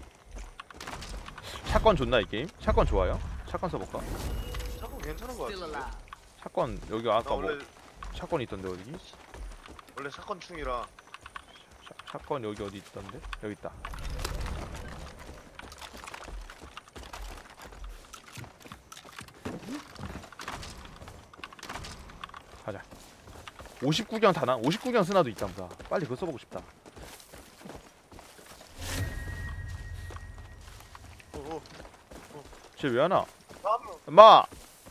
샷건 좋나 이 게임? 샷건 좋아요? 샷건 써볼까? 잠깐 괜찮은 거 같은데? 샷건 여기 아까 나 뭐 원래 샷건 있던데 어디? 원래 사건충이라. 샷건 여기 어디 있던데? 여기 있다. 가자. 59경 타나? 59경 스나도 있다 보다. 빨리 그거 써보고 싶다. 쟤 왜 하나? 마!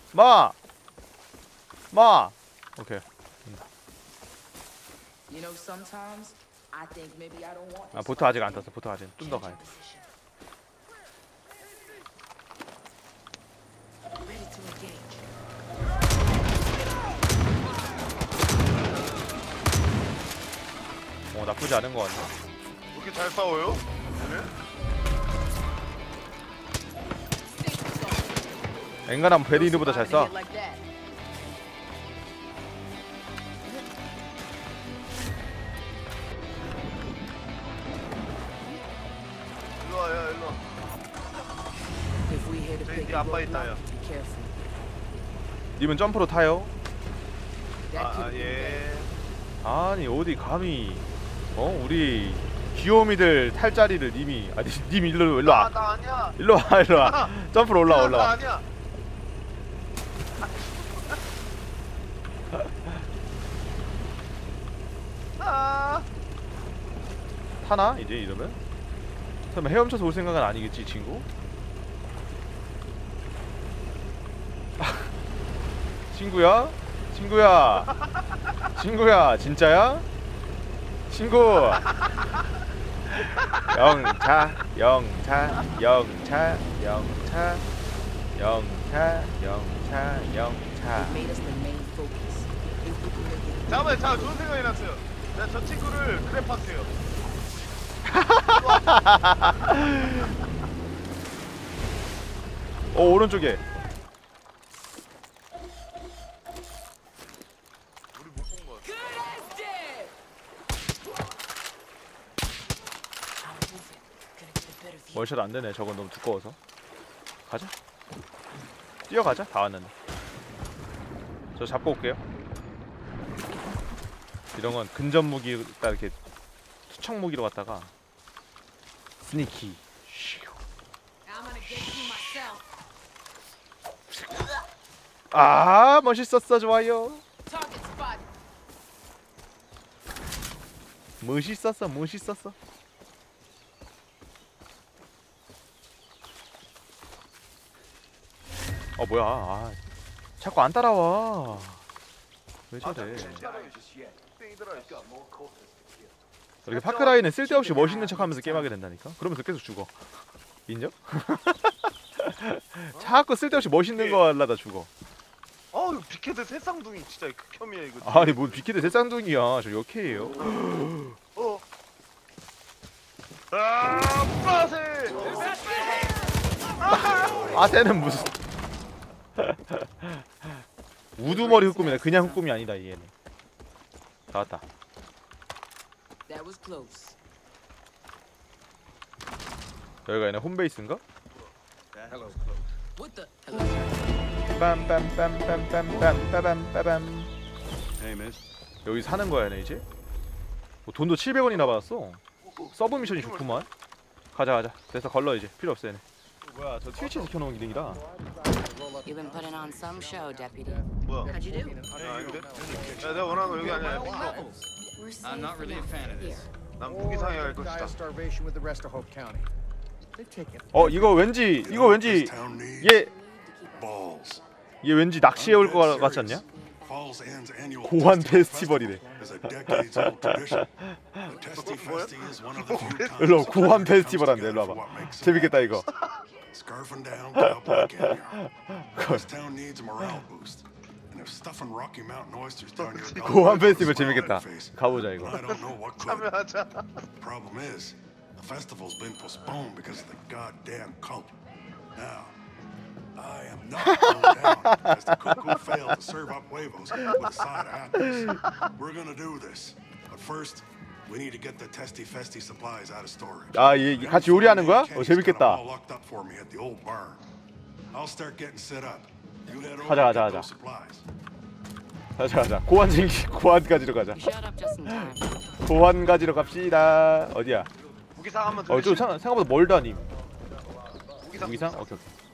오케이. You know, sometimes I think maybe I don't want. 아 보트 아직 안 떴어. 보트 아직 좀 더 가야 돼. Ready to engage. 나쁘지 않은 거 같네. 왜 이렇게 잘 싸워요? 엔간하면 베리인드보다 잘 쏴. 일로 와, 야, 일로 와. If we hit a 저기 big 네 아빠 있다, 야. be careful. 님은 점프로 타요? 예. 아니 어디 감히 우리 귀요미들 탈 자리를 님이 아니 님 일로 와. 나 아니야. 일로 와. 점프로 올라와. 나 아니야. 타나 이제 이러면? 설마 헤엄쳐서 올 생각은 아니겠지 친구? 친구야 진짜야? 친구 영차 It made us the main focus. If we can make it. 잠깐만, 좋은 생각이 났어요. 저 친구를 그랩할게요. 오른쪽에 우리 못 본 거 같아. 월샷 안되네. 저건 너무 두꺼워서. 가자. 뛰어가자. 다 왔는데. 저 잡고 올게요. 이런건 근접 무기 딱 이렇게 투척 무기로 갔다가 스니키. 아 멋있었어. 좋아요. 멋있었어. 뭐야. 자꾸 안 따라와. 왜 저래. 멍청이들아. 이렇게 파크라이는 쓸데없이 멋있는 척하면서 게임하게 된다니까. 그러면서 계속 죽어. 인정? 자꾸 쓸데없이 멋있는 거 하려다 죽어. 이거 빅헤드 새쌍둥이 진짜 극혐이야 이거. 아니 뭐 비키드 새쌍둥이야. 저 역해예요. 빠세. 아세는 무슨 우두머리 흑꿈이네. 그냥 흑꿈이 아니다 얘는. 다 왔다. That was close. 여기가 얘네 홈베이스인가? What the? 빰빰빰빰빰빰빰빰빰. 여기 사는 거야 얘네 이제? 뭐 돈도 700원이나 받았어. 서브 미션이 좋구만. 가자. 됐어 걸러 이제. 필요 없어 얘네. 뭐야 저 트위치 시켜놓은 기능이라. You've been putting on some show, deputy. 뭐야? How'd you do? 아닌데? 야 내가 원하는 거 여기 아니야. I'm not really a fan of this. 난 무기상에 갈 것이다. 이거 왠지 얘 왠지 낚시해 올 거 같지 않냐? 고환 페스티벌이래. 일로 고환 페스티벌 한대. 일로 와봐. 재밌겠다 이거. 고환 페스티벌 재밌겠다. 가보자 이거. 참여하자. The festival's been postponed because of the goddamn cult. Now, I am not going down as the cuckoo failed to serve up huevos with a side of apples. We're gonna do this, but first, we need to get the testy festy supplies out of storage. 얘 같이 요리하는 거야? 재밌겠다. All locked up for me at the old barn. I'll start getting set up. You head over 가자. and get those supplies. 가자. 고환 가지러 가자. 고환 가지러 갑시다. 어디야? 무기상 한번 더. 저 생각보다 멀다님. 무기상? 오케이.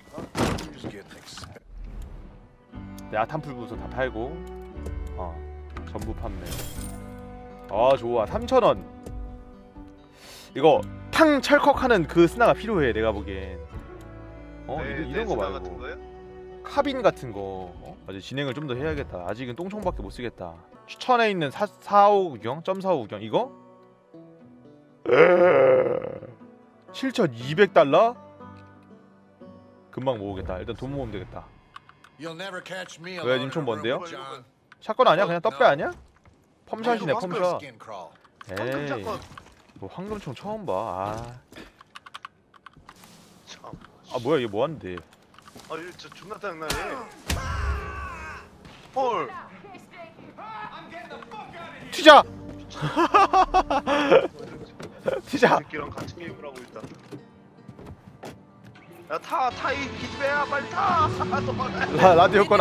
야탄풀부터 다 팔고. 전부 판매. 좋아. 3,000원. 이거 탕 철컥하는 그 스나가 필요해 내가 보기엔. 이런 거 말고 카빈 같은 거. 아직 진행을 좀 더 해야겠다. 아직은 똥총밖에 못 쓰겠다. 추천에 있는 459경, .459경 이거? 7,200달러? 금방 모으겠다. 일단 돈 모으면 되겠다. 왜 님총 뭔데요? 샷건 아니야? 그냥 떡배 아니야? 펌샷이네 펌샷. 에이 뭐 황금총 처음 봐. 뭐야 얘 뭐하는데? 이거 진짜 존나 짜증나네. 헐. 튀자! 튀자! 새끼랑 같이 게임을 하고 있다. 야 타 이 기집애야 빨리 타. 라디오 꺼.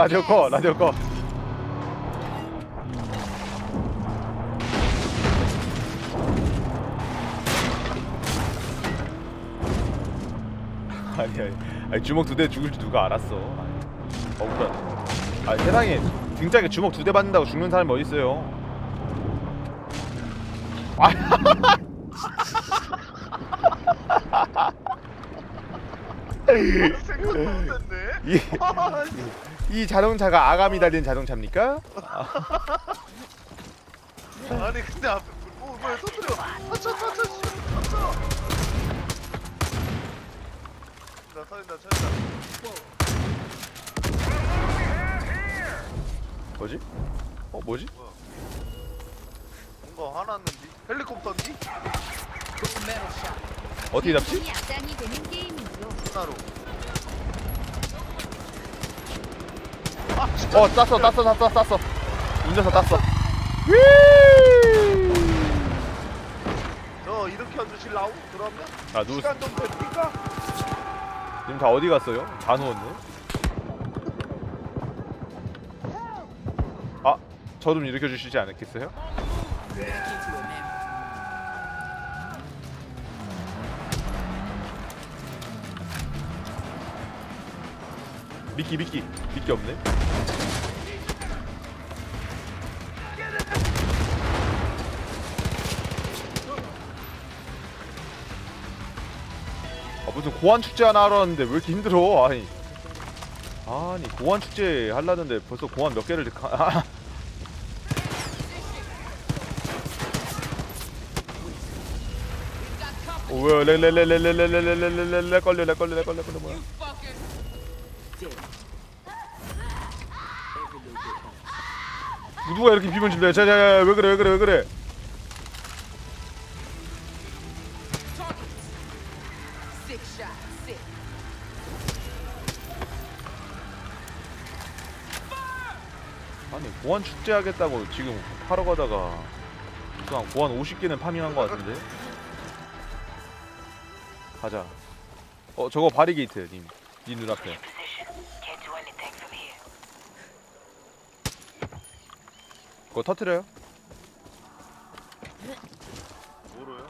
아니 주먹 2대 죽을 줄 누가 알았어. 억울하다. 세상에 등짝에 주먹 2대 받는다고 죽는 사람이 어딨어요. 이 자동차가 아감이 달린 자동차입니까? 아니 근데 앞에 뭐야 터뜨려. 터쳐. 나 터진다. 뭐지? 뭐지? 뭔가 화났는데? 헬리콥터인지? 어떻게 잡지? 하나로. 땄어. 운전사 땄어. 저 이렇게 해주실라고? 그러면? 누구? 시간 좀 됩니까? 지금 다 어디 갔어요? 다 누웠네. 저 좀 일으켜 주시지 않겠어요? 미끼 없네. 무슨 고환 축제 하나 하러 왔는데 왜 이렇게 힘들어? 아니 고환 축제 하려는데 벌써 고환 몇 개를 뭐야 렉 걸려 뭐야? 누가 이렇게 비번 질래? 자자야 왜 그래? 아니 보안 축제 하겠다고 지금 하러 가다가 그냥 보안 50개는 파밍한 거 같은데. 가자. 저거 바리게이트 님 눈앞에. 그거 터트려요? 뭐로요?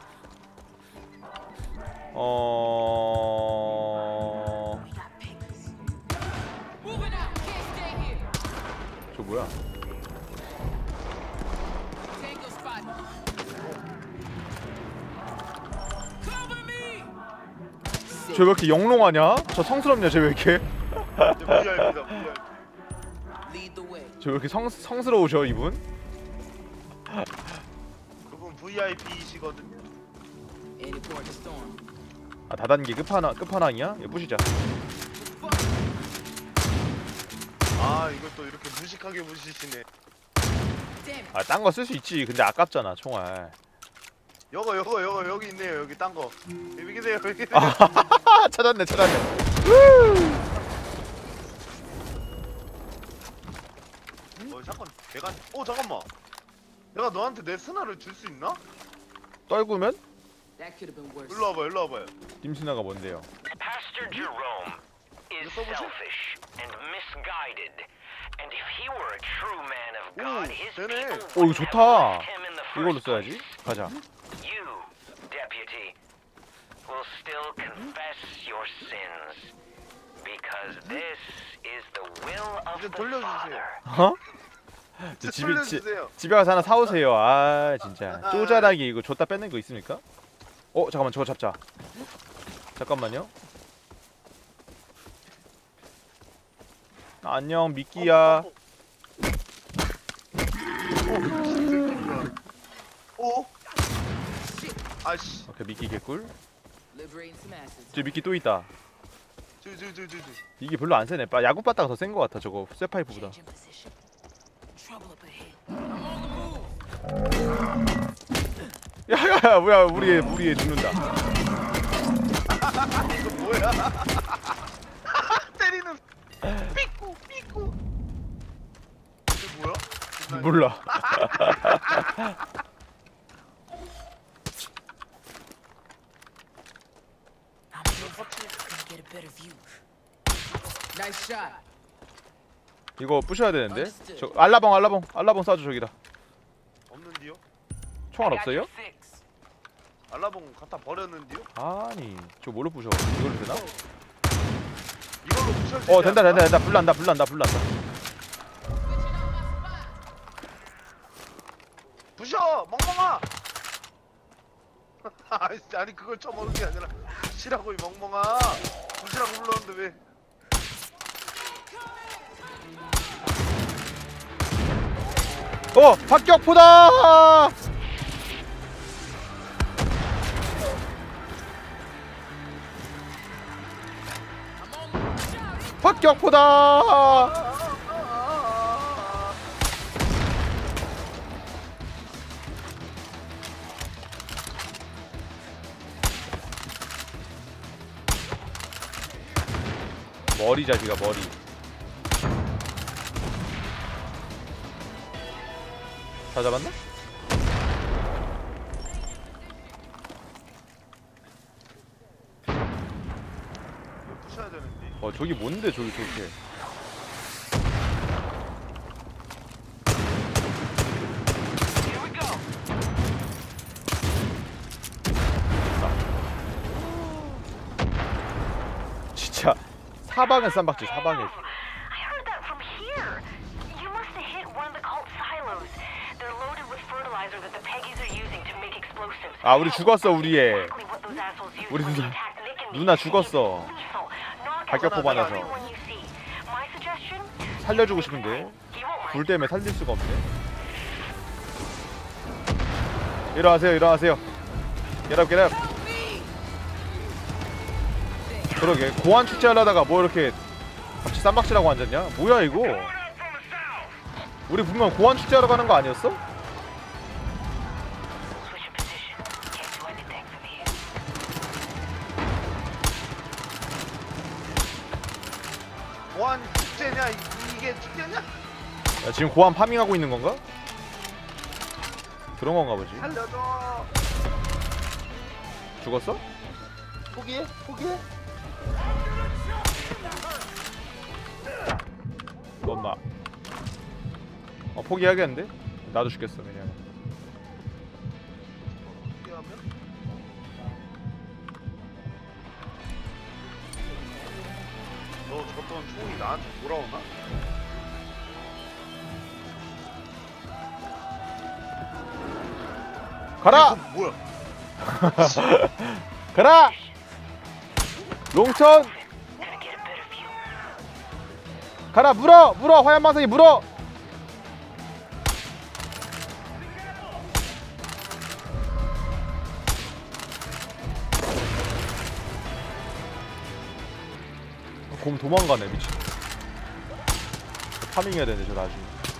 저 뭐야? 쟤 왜 이렇게 영롱하냐? 저 성스럽냐 쟤 왜 이렇게? 저 왜 이렇게 성스러우셔 이분? 그분 VIP이시거든요. 아 다단계 끝판왕이야? 이거 부시자. 아 이걸 또 이렇게 무식하게 부시시네. 아 딴 거 쓸 수 있지. 근데 아깝잖아 총알. 여거 여기 있네요. 여기 딴 거. 여기 계세요. 아 찾았네. 잠깐 내가 잠깐만. 내가 너한테 내 스나를 줄 수 있나? 떨구면? 일로 와봐요. 님스나가 뭔데요? Pastor Jerome is selfish and misguided, and if he were a true man of God, his people 이거 would 좋다. have left him in the 이걸로 first 써야지. place. 가자. You, deputy, will still confess your sins, because this is the will of the Father. 어? 집에 가서 하나 사오세요. 아 진짜 쪼잘하게 이거 줬다 뺏는 거 있습니까? 잠깐만 저거 잡자. 잠깐만요. 안녕 미끼야. 아씨. 오케이 미끼 개꿀. 저 미끼 또 있다. 이게 별로 안 세네. 야구 빠따가 더 센 거 같아. 저거 쇠파이프보다. 야야야 뭐야 우리 죽는다. 이거 뭐야? 때리는 삐꾸. 이거 뭐야? 몰라. 이거 부셔야 되는데. 저 알라봉 쏴줘 저기다. 없는데요? 총알 없어요? 알라봉 갖다 버렸는데요? 아니 저 뭘로 부셔? 이걸로 되나? 이걸로 부셔. 된다. 불난다. 부셔 멍멍아. 아니 그걸 쳐먹는 게 아니라 부시라고 이 멍멍아. 부시라고 불렀는데 왜? 박격포다! 박격포다! 머리 자식아 머리. 다 잡았나? 부셔야 되는데. 저기 뭔데 저기 저렇게. 진짜 사방에 쌈박지 사방에. 아 우리 죽었어 우리 애. 우리 누나 죽었어. 박격포 받아서. 살려주고 싶은데 불 때문에 살릴 수가 없네. 일어나세요. Get up. 그러게 고안 축제 하려다가 뭐 이렇게 같이 쌈박질하고 앉았냐? 뭐야 이거? 우리 분명 고안 축제 하러 가는 거 아니었어? 고안 축제냐? 이게 축제냐? 야, 지금 고안 파밍하고 있는 건가? 그런 건가 보지. 살려줘. 죽었어? 포기해? 포기해? 엄마. 포기하겠는데? 나도 죽겠어 왜냐면. 포기하면? 너 줬던 총이 나한테 돌아오나? 가라! 뭐야? 가라! 롱천! 가라 물어! 물어! 화염망상이 물어! 곰 도망가네 미친. 파밍해야 되는데 저 나중에.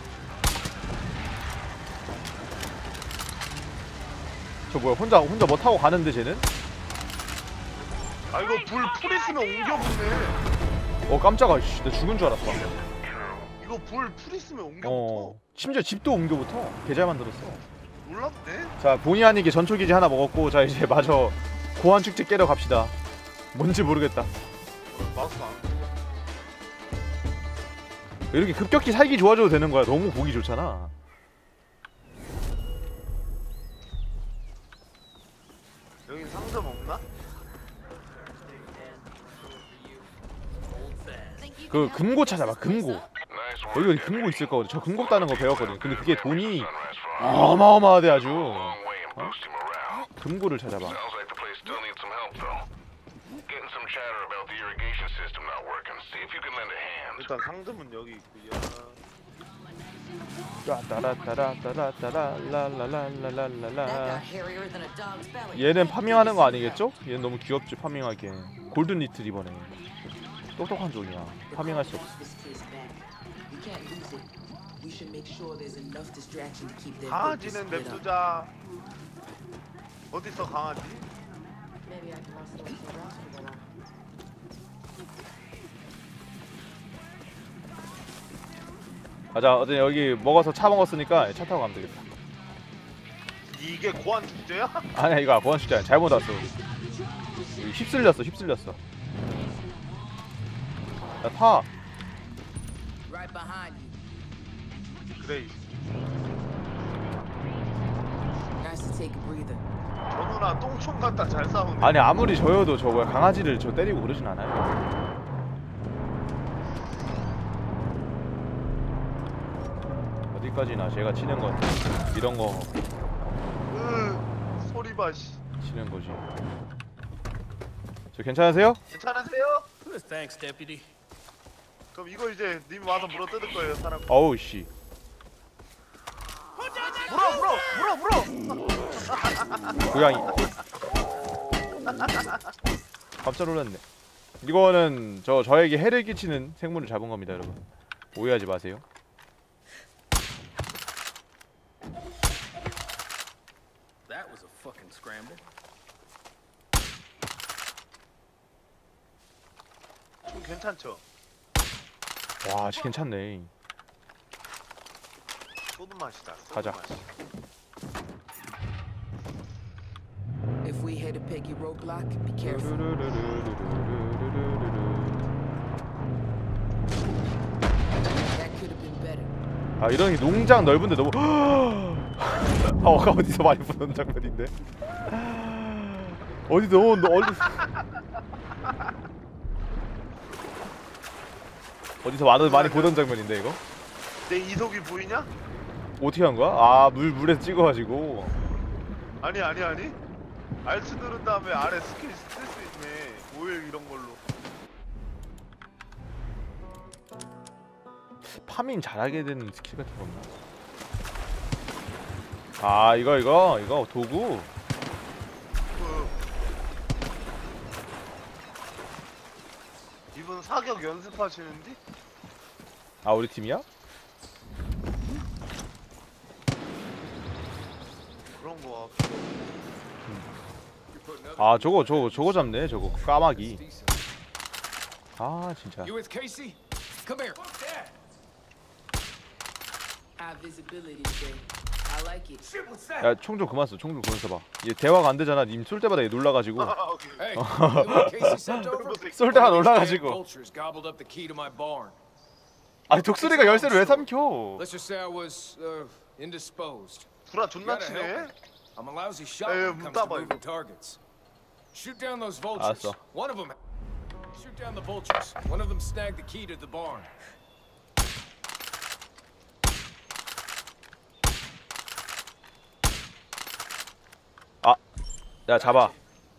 저 뭐야 혼자 뭐 타고 가는데 쟤는? 아 이거 불 있으면 옮겨붙네. 깜짝아 씨, 나 죽은 줄 알았어. 이거 불 있으면 옮겨붙어. 심지어 집도 옮겨붙어. 개 잘 만들었어. 놀랍네. 자 본의 아니게 전초기지 하나 먹었고 자 이제 마저 고안축제 깨러 갑시다. 뭔지 모르겠다. 맞다. 이렇게 급격히 살기 좋아져도 되는 거야. 너무 보기 좋잖아. 여긴 상점 없나? 그 금고 찾아봐. 금고. 여기 금고 있을 거거든. 저 금고 따는 거 배웠거든. 근데 그게 돈이 어마어마하대 아주. 어? 금고를 찾아봐. 일단 상점은 여기 있고요. 따라따라따라따라라라라라라라. 얘는 파밍하는 거 아니겠죠? 얘는 너무 귀엽지 파밍하기엔. 골든 리트리버네. 똑똑한 종이야. 파밍할 수 없어. 강아지는 냅두자. 어딨어 강아지? 가자. 어제 여기 먹어서 차 먹었으니까 차 타고 가면 되겠다. 이게 고안 축제야? 아니야 이거 고안 축제 아니야. 잘못 왔어. 휩쓸렸어. 야 타. 그래. 저 누나 똥총 같다 잘 싸우네. 아니 아무리 저여도 저 뭐야 강아지를 저 때리고 그러진 않아요. 어디까지나 제가 치는 건 이런 거 소리 봐 씨. 치는 거지. 저 괜찮으세요? 괜찮으세요? Thanks, deputy. 그럼 이거 이제 님 와서 물어 뜯을 거예요 사람. 어우 씨. 물어. 고양이. 깜짝 놀랐네. 이거는 저에게 해를 끼치는 생물을 잡은 겁니다, 여러분. 오해하지 마세요. That was a fucking scramble. 좀 괜찮죠? 와, 괜찮네. 소주 맛이다. 소주 가자. 맛. If we hit a piggy roadblock, be careful. That could have been better. 아 이런 게 농장 넓은데 너무 아까 어디서 많이 보던 장면인데. 어디서 많이 보던 장면인데 이거? 내 이속이 보이냐? 어떻게 한 거야? 아 물에서 찍어가지고. 아니. 알츠 누른 다음에 아래 스킬 쓸 수 있네. 오일 이런 걸로. 파밍 잘하게 되는 스킬 같은 거 없나? 아 이거 도구. 이분 사격 연습하시는지? 아 우리 팀이야? 그런 거 아 저거 잡네 저거 까마귀. 아 진짜. You with Casey? Come here. High visibility today. I like it. 야 총 좀 그만 써. 총 좀 그만 써봐. 얘 대화가 안 되잖아. 님 쏠 때마다 얘 놀라가지고. Hey, you want Casey sent over? 쏠 때가 놀라가지고. Vultures gobbled up the key to my barn. 아니 독수리가 열쇠를 왜 삼켜? Let's just say I was indisposed. 구라 존나 치네. I'm a lousy shot when it comes to moving targets. Shoot down those vultures. 알았어. One of them. Shoot down the vultures. One of them snagged the key to the barn. 아, 야 잡아.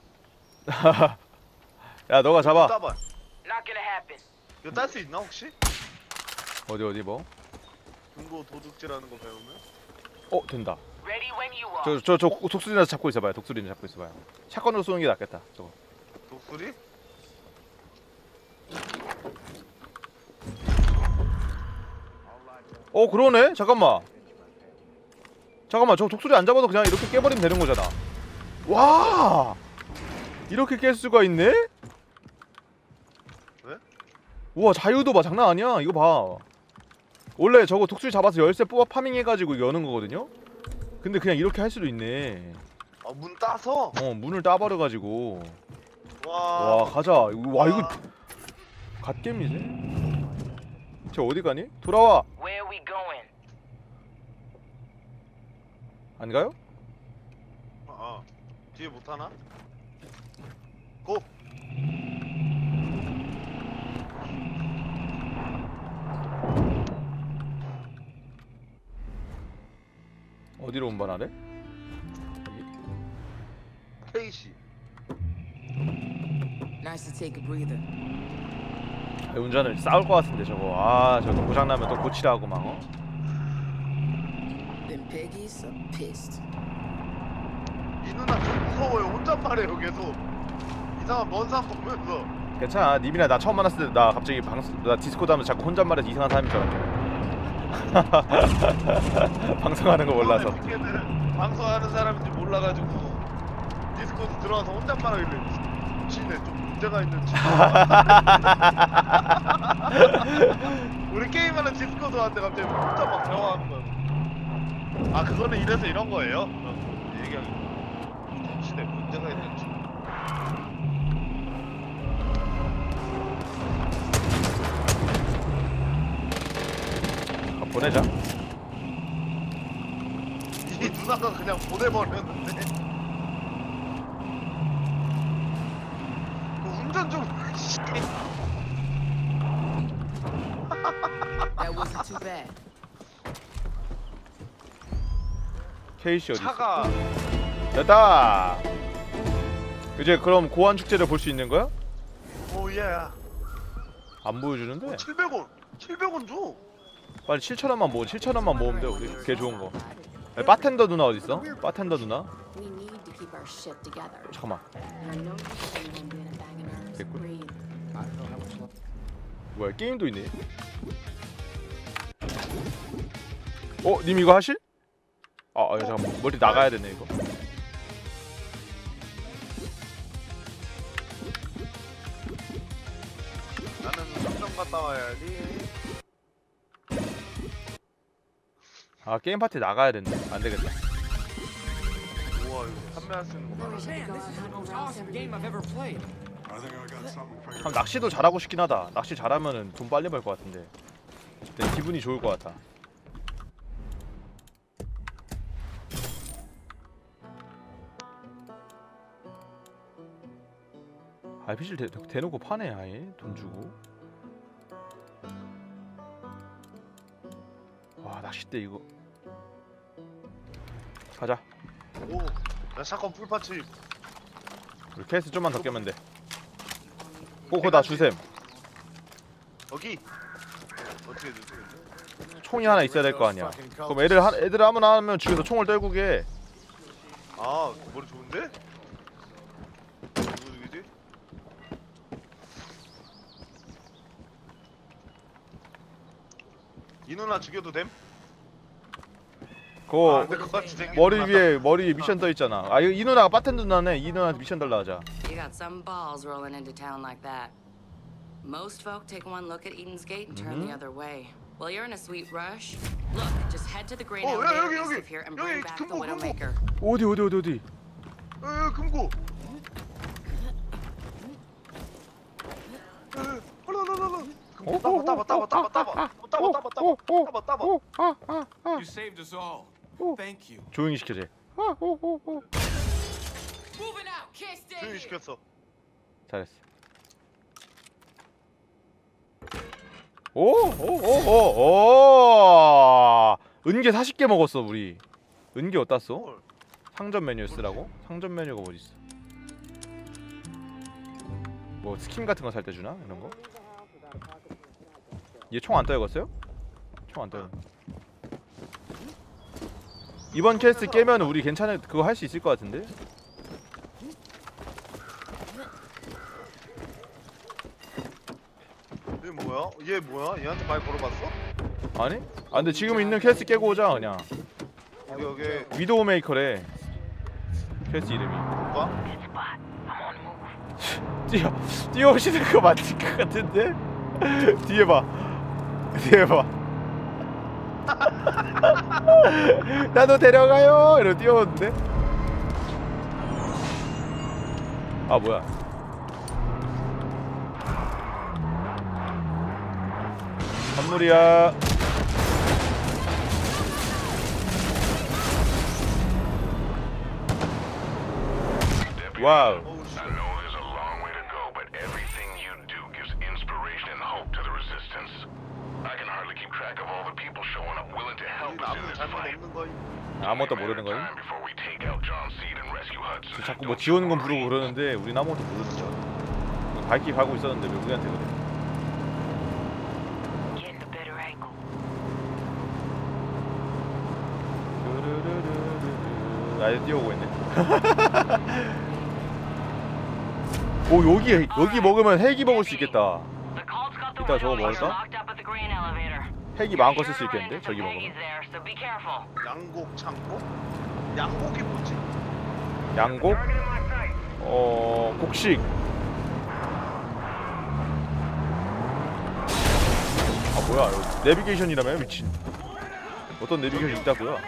야 너가 잡아. 따봐. 이거 딸 수 있나 혹시? 어디 뭐? 금고 도둑질하는 거 배우면? 된다. 저 독수리나 잡고 있어봐요. 독수리나 잡고 있어봐요. 샷건으로 쏘는 게 낫겠다. 저거. 독수리? 그러네. 잠깐만. 저 독수리 안 잡아도 그냥 이렇게 깨버리면 되는 거잖아. 와, 이렇게 깰 수가 있네? 왜? 우와 자유도 봐. 장난 아니야. 이거 봐. 원래 저거 독수리 잡아서 열쇠 뽑아 파밍해가지고 여는 거거든요? 근데 그냥 이렇게 할 수도 있네. 문 따서? 문을 따버려가지고. 와 가자. 와 이거 갓겜이네. 저 어디 가니? 돌아와. 안 가요? 뒤에 못 하나? 고! 어디로 운반하래? 케이시. Nice to take a breather. 운전을 싸울 것 같은데 저거. 저거 고장 나면 또 고치라고 막. Them Peggies are pissed. 이 누나 좀 무서워요. 혼잣말해요 계속. 이상한 먼 산 보면서. 괜찮아. 님이나 나 처음 만났을 때 나 갑자기 나 디스코드 하면서 자꾸 혼잣말해서 이상한 사람인 줄 알았잖아. 방송하는 거 몰라서. 방송하는 사람인지 몰라가지고 디스코드 들어와서 혼잣말하길래 미치네 좀 문제가 있는 친구. 우리 게임하는 디스코드한테 갑자기 혼자 막 대화하는 거야. 그거는 이래서 이런 거예요? 얘기하기 미치네 문제가 있는 친구. 보내자. 이 누나가 그냥 보내버렸는데. 운전 좀. That wasn't too bad. 케이씨 어디 차가. 됐다. 이제 그럼 고안 축제를 볼 수 있는 거야? 오 예. 안 보여주는데? 700원. 700원 줘. 빨리 7,000원만 모으. 7,000원만 모으면 돼 우리. 개 좋은 거. 바텐더 누나 어디 있어? 바텐더 누나? 잠깐만. 개꿀. 뭐야 게임도 있네. 님 이거 하실? 잠깐만 머리 나가야 되네 이거. 나는 상점 갔다 와야지. 게임 파티 나가야 된다. 안 되겠다. 우와 이거 판매할 수 있는 거 많아. 그럼 낚시도 잘하고 싶긴 하다. 낚시 잘하면은 돈 빨리 벌 것 같은데. 내 기분이 좋을 것 같아. RPG를 대놓고 파네 아예 돈 주고. 와 낚싯대 이거. 가자. 오, 나 샷건 풀파츠. 우리 케이스 좀만 더 깨면 돼. 그거 나 주셈. 여기. 어떻게 주세요? 총이 하나 있어야 될 거 아니야. 그럼 애들 아무나 하면 집에서 총을 떨구게. 머리 좋은데? 누구지? 이 누나 죽여도 됨? 그거 안 될 것 같이 생긴 머리 누나다. 위에 미션 떠 있잖아. 아 이거 이 누나가 바텐더 누나네. 이 누나 미션 달라 하자. You got some balls rolling into town like that. Most folk take one look at Eden's Gate and turn the other way. Well, you're in a sweet rush. Look, just head to the grain 야, elevator 여기, east of here and bring 여기, back 금고, the Widowmaker. 어디? 금고. 따봐. You saved us all. Thank you. 조용히 시켜줘. 조용히 시켰어. 잘했어. 오. 은계 40개 먹었어 우리. 은계 어디다 써? 상점 메뉴 쓰라고? 상점 메뉴가 어디 있어? 뭐 스킨 같은 거 살 때 주나? 이런 거? 얘 총 안 떨궜어요? 총 안 떨궜. 이번 퀘스트 깨면 우리 괜찮은 그거 할 수 있을 것 같은데? 얘 뭐야? 얘한테 말 걸어봤어? 아니? 아 근데 지금 있는 퀘스트 깨고 오자 그냥. 여기 위도우 메이커래. 퀘스트 이름이. 뭐가? 뛰어오시는 거 맞을 것 같은데? 뒤에 봐. 나도 데려가요. 이러고 뛰어오는데? 아 뭐야? 선물이야. 와우. 아무것도 모르는 거임? 자꾸 뭐 지오는 건 부르고 그러는데 우린 아무것도 모르는 거야. 밝게 가고 있었는데 왜 우리한테 그래? 아예 뛰어오고 있네. 오 여기 먹으면 헬기 먹을 수 있겠다. 이따 저거 먹을까? 헬기 마음껏 쓸 수 있겠는데? 저기 먹으면. 양곡 창고? 양곡이 뭐지? 양곡? 곡식. 아 뭐야? 여기 내비게이션이라며요? 미친. 어떤 내비게이션이 있다고요?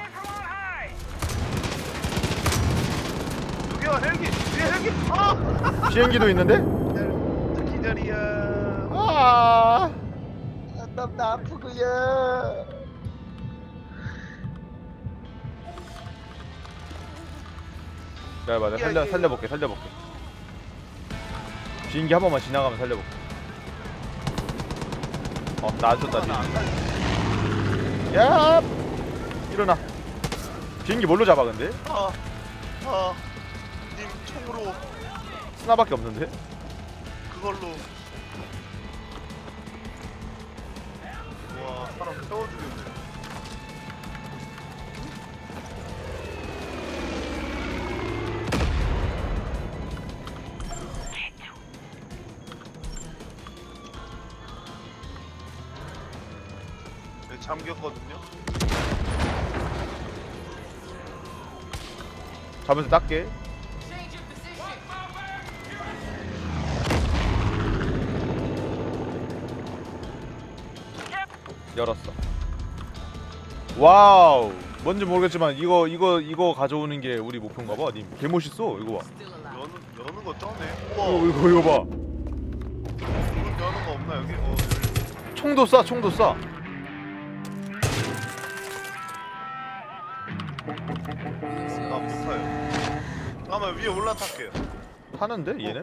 여기야 헬기! 뒤에 헬기! 아! 비행기도 있는데? 기다리야. 아. 나 아프구야. 기다려봐, 내가 살려볼게. 비행기 한 번만 지나가면 살려볼게. 나 안 쏜다. 야! 일어나. 비행기 뭘로 잡아 근데? 님 총으로. 스나밖에 없는데? 그걸로. 와, 사람 태워주겠네. 네, 잠겼거든요. 잡아서 닦게. 열었어. 와우. 뭔지 모르겠지만 이거 가져오는 게 우리 목표인가 봐. 님 개 멋있어. 이거 봐. 여는 거 쩌네. 이거 봐. 여는 거 없나 여기? 총도 쏴. 나 못 타요. 잠깐만 위에 올라탈게요. 타는데 얘는?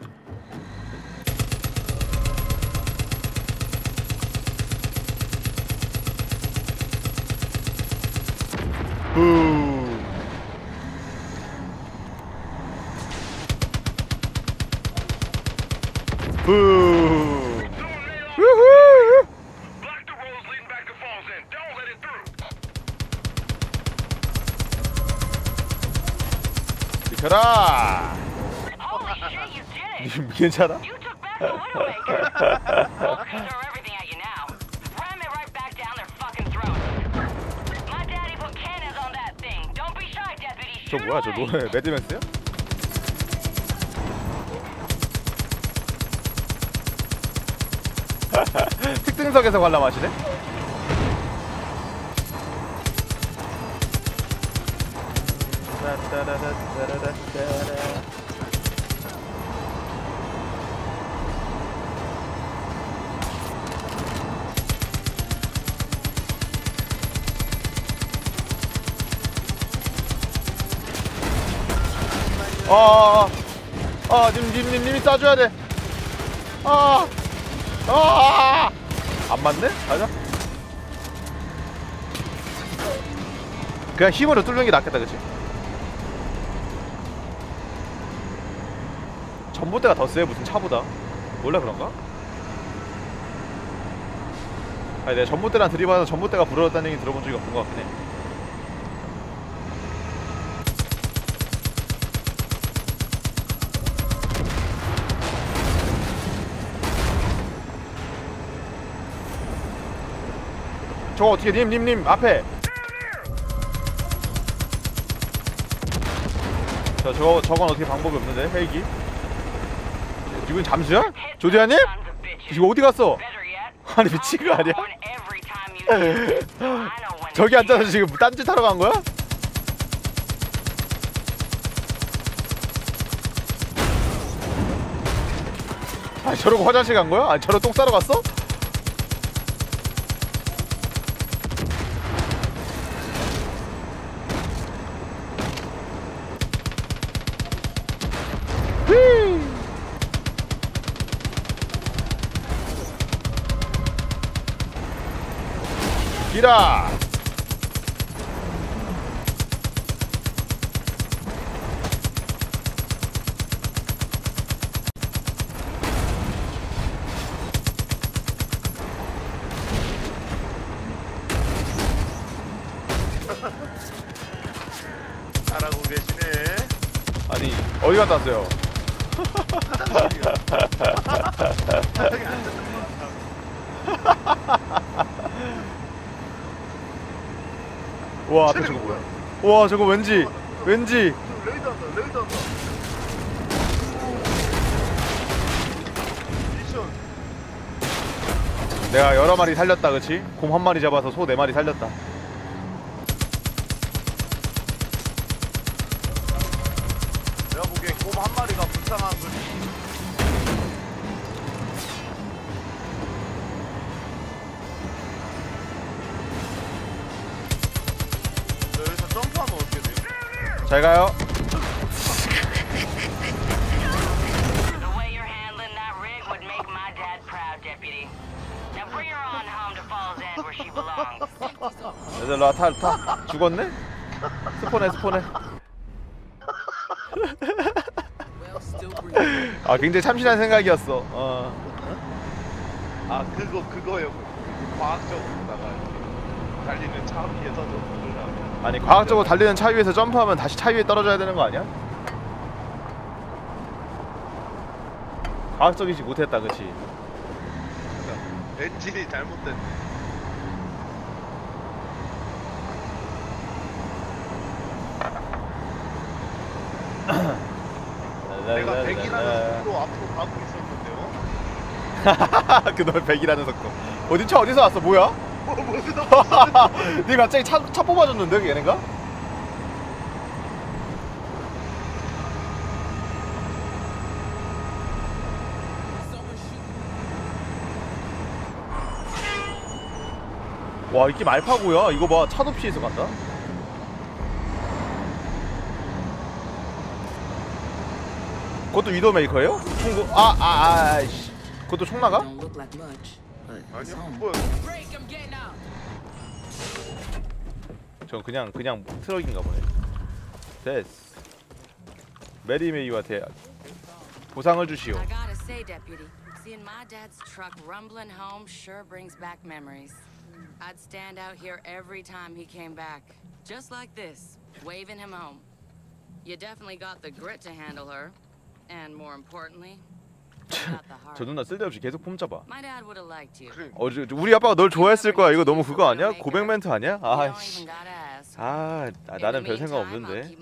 우후. 비켜라. 님 괜찮아? 저 뭐야 저 노래 매드맥스야? 특등석에서 관람하시네? 님이 쏴줘야 돼. 안 맞네? 가자. 그냥 힘으로 뚫는 게 낫겠다, 그치? 전봇대가 더 세, 무슨 차보다. 원래 그런가? 아니, 내가 전봇대랑 들이받아서 전봇대가 불어졌다는 얘기 들어본 적이 없는 것 같긴 해. 저거 어떻게 님 앞에 저건 어떻게 방법이 없는데 헬기 이건 잠수야? 조디아님? 이거 어디 갔어? 아니 미친 거 아니야? 저기 앉아서 지금 딴짓 하러 간 거야? 아니 저러고 화장실 간 거야? 아니 저러고 똥 싸러 갔어? 기라. 잘하고 계시네. 아니 어디 갔다 왔어요? 와, 저거 뭐야? 와, 저거 왠지 레이더 한다. 미션. 내가 여러 마리 살렸다, 그치? 곰 한 마리 잡아서 소 4마리 살렸다. 내가 보기엔 곰 한 마리가 불쌍한 거지. 여기서 점프하면 어떻게 돼요? 잘 가요. The way you're handling that rig would make my dad proud, deputy. Now bring her on home to Falls End where she belongs. 얘들 나 타. 죽었네? 스폰해. 아, 굉장히 참신한 생각이었어. 아, 그거요. 과학적으로다가 달리는 차 위에서 점프를 하면. 아니, 과학적으로 달리는 차 위에서 점프하면 다시 차 위에 떨어져야 되는 거 아니야? 과학적이지 못했다, 그치? 엔진이 잘못됐네. 내가 100이라는 속도로 앞으로 가고 있었는데요. 그놈의 100이라는 속도. 어디 차 어디서 왔어? 뭐야? 니 갑자기 차 뽑아줬는데 얘네가? 와, 이게 말파고야. 이거 봐, 차도 피해서 간다. 그것도 위도메이커예요? 총구 아이씨. 그것도 총 나가? 아니야, 뭐야? 전 그냥 트럭인가 보네. 됐어. 메리메이와 대학 보상을 주시오. I gotta say, deputy, seeing my dad's truck rumbling home sure brings back memories. I'd stand out here every time he came back, just like this, waving him home. You definitely got the grit to handle her, and more importantly, got the heart. 저 누나 쓸데없이 계속 폼 잡아. My dad would have liked you. 우리 아빠가 널 좋아했을 거야. 이거 너무 그거 아니야? 고백 멘트 아니야? 나는 별 생각 없는데.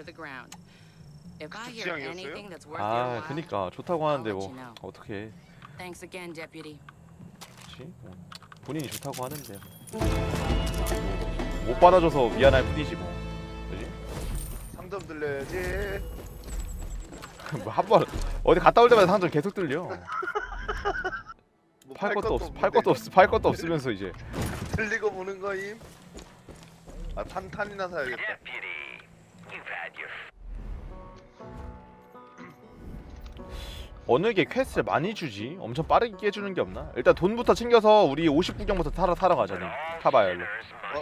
아, 그니까 좋다고 하는데 뭐 어떻게? Thanks again, deputy. 그렇지? 본인이 좋다고 하는데 못 받아줘서 미안할 뿐이지 뭐. 그지? 상점 들려야지. 뭐 한 번 어디 갔다 올 때마다 상점 계속 들려. 뭐 팔 것도 없으면서 이제. 들리고 보는 거임. 아, 탄이나 사야겠다. 어느 게 퀘스트를 많이 주지? 엄청 빠르게 깨주는 게 없나? 일단 돈부터 챙겨서 우리 50구경부터 타러 가자니. 타봐요 일로.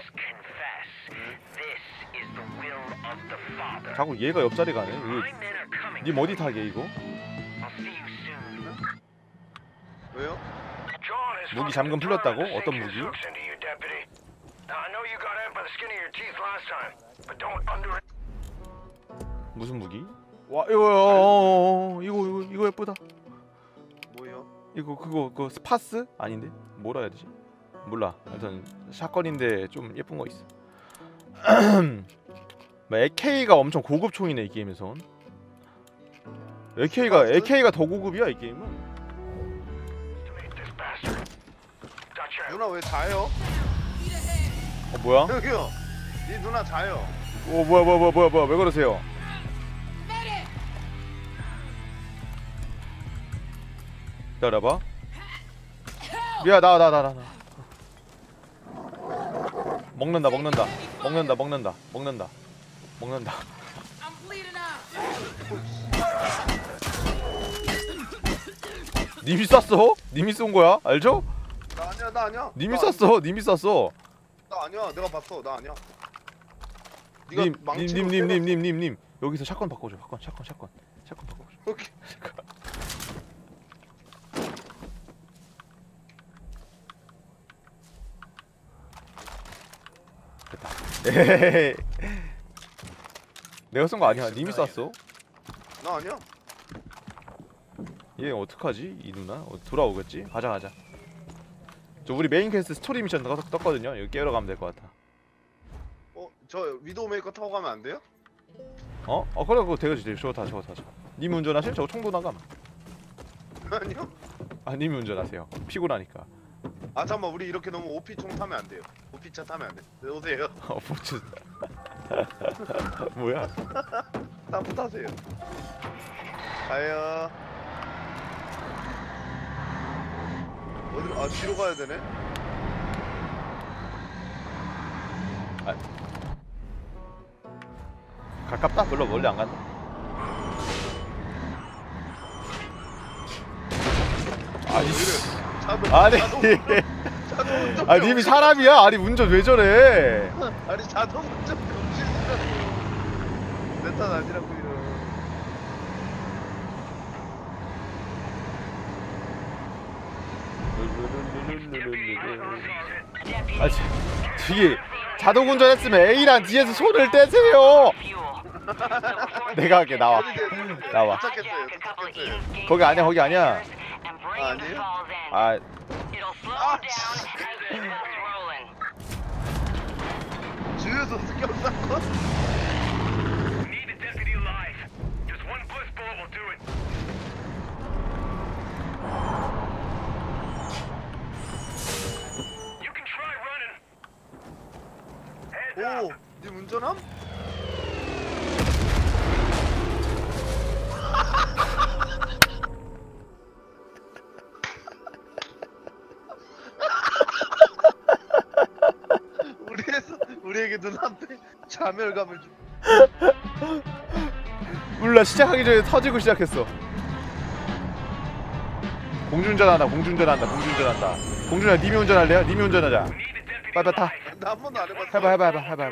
자꾸 얘가 옆자리 가네. 님 어디 타게 이거? 왜요? 무기 잠금 풀렸다고? 어떤 무기? 무슨 무기? 와 이거 예쁘다. 뭐요? 이거 그거 스파스? 아닌데? 뭐라 해야 되지? 몰라. 일단 샷건인데 좀 예쁜 거 있어. AK가 엄청 고급 총이네 이 게임에선. AK가 더 고급이야 이 게임은. 누나 왜 자요? 뭐야? 여기요. 이 누나 자요. 뭐야 왜 그러세요? 기다려봐. 미야 나 먹는다. 님이 쐈어? 님이 쏜 거야? 알죠? 나 아니야. 님이 쐈어. 나 아니야. 내가 봤어. 나 아니야. 님 여기서 샷건 바꿔줘. 샷건 바꿔줘. 오케이. 됐다. 에헤헤. 내가 쏜 거 아니야. 님이 쐈어. 나 아니야. 얘 어떡하지? 이 누나 돌아오겠지? 가자. 저 우리 메인 퀘스트 스토리 미션 떴거든요. 여기 깨우러 가면 될 것 같아. 저 위도우 메이커 타고 가면 안 돼요? 그래 그거 되겠지. 저거 타. 님 운전하실? 저거 총도 나감. 아니요. 님이 운전하세요. 피곤하니까. 아 잠깐만, 우리 이렇게 너무 OP 총 타면 안 돼요. OP 차 타면 안 돼. 네, 오세요. 뭐지? 뭐야? 땀 타세요. 가요. 어디로? 뒤로 가야 되네. 가깝다? 별로 멀리 안 간다. 아니 님이 사람이야? 아니 운전 왜 저래? 아니 자동 운전 금지시라고. 내 탓 아니라고 이런. 저기 자동 운전했으면 A랑 D에서 손을 떼세요. 내가 할게. 나와. 거기 아니야. 아니에요? 주유소 습격사건? 오! 니 운전함? 우리에게 눈앞에 자멸감을 주. 몰라. 시작하기 전에 터지고 시작했어. 공중전한다. 공준아 님이 운전할래요? 님이 운전하자. 빨리 타. 나 한 번도 안 해봤어. 해봐.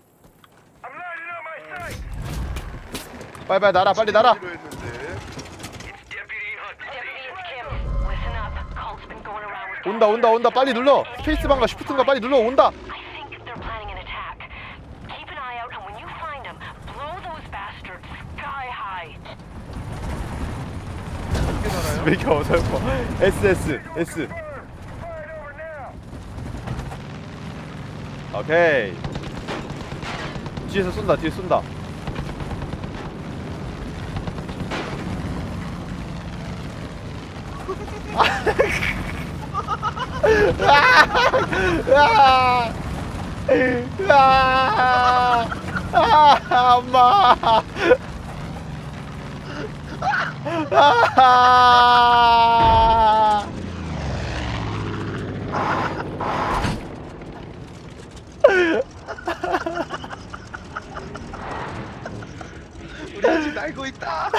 빨리 날아. 온다. 빨리 눌러. 스페이스바인가 쉬프트인가 빨리 눌러. 온다. 왜 이렇게 어설퍼? S. 오케이. 뒤에서 쏜다. 뒤에서 쏜다. 엄마. 우리 아직 날고 있다.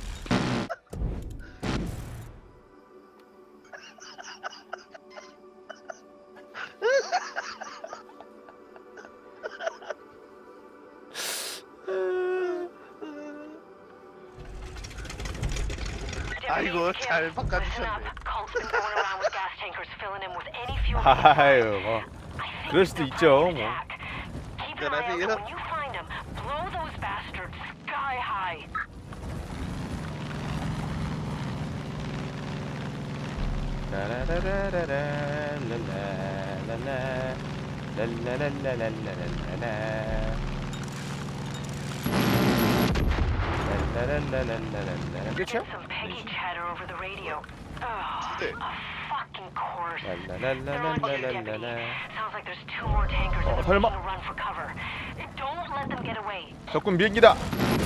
아이고 잘 바꿔주셨네. 아유 뭐 그럴 수도 있죠 뭐. 안녕하세요. 끝이야? 설마? 적군 비행기다.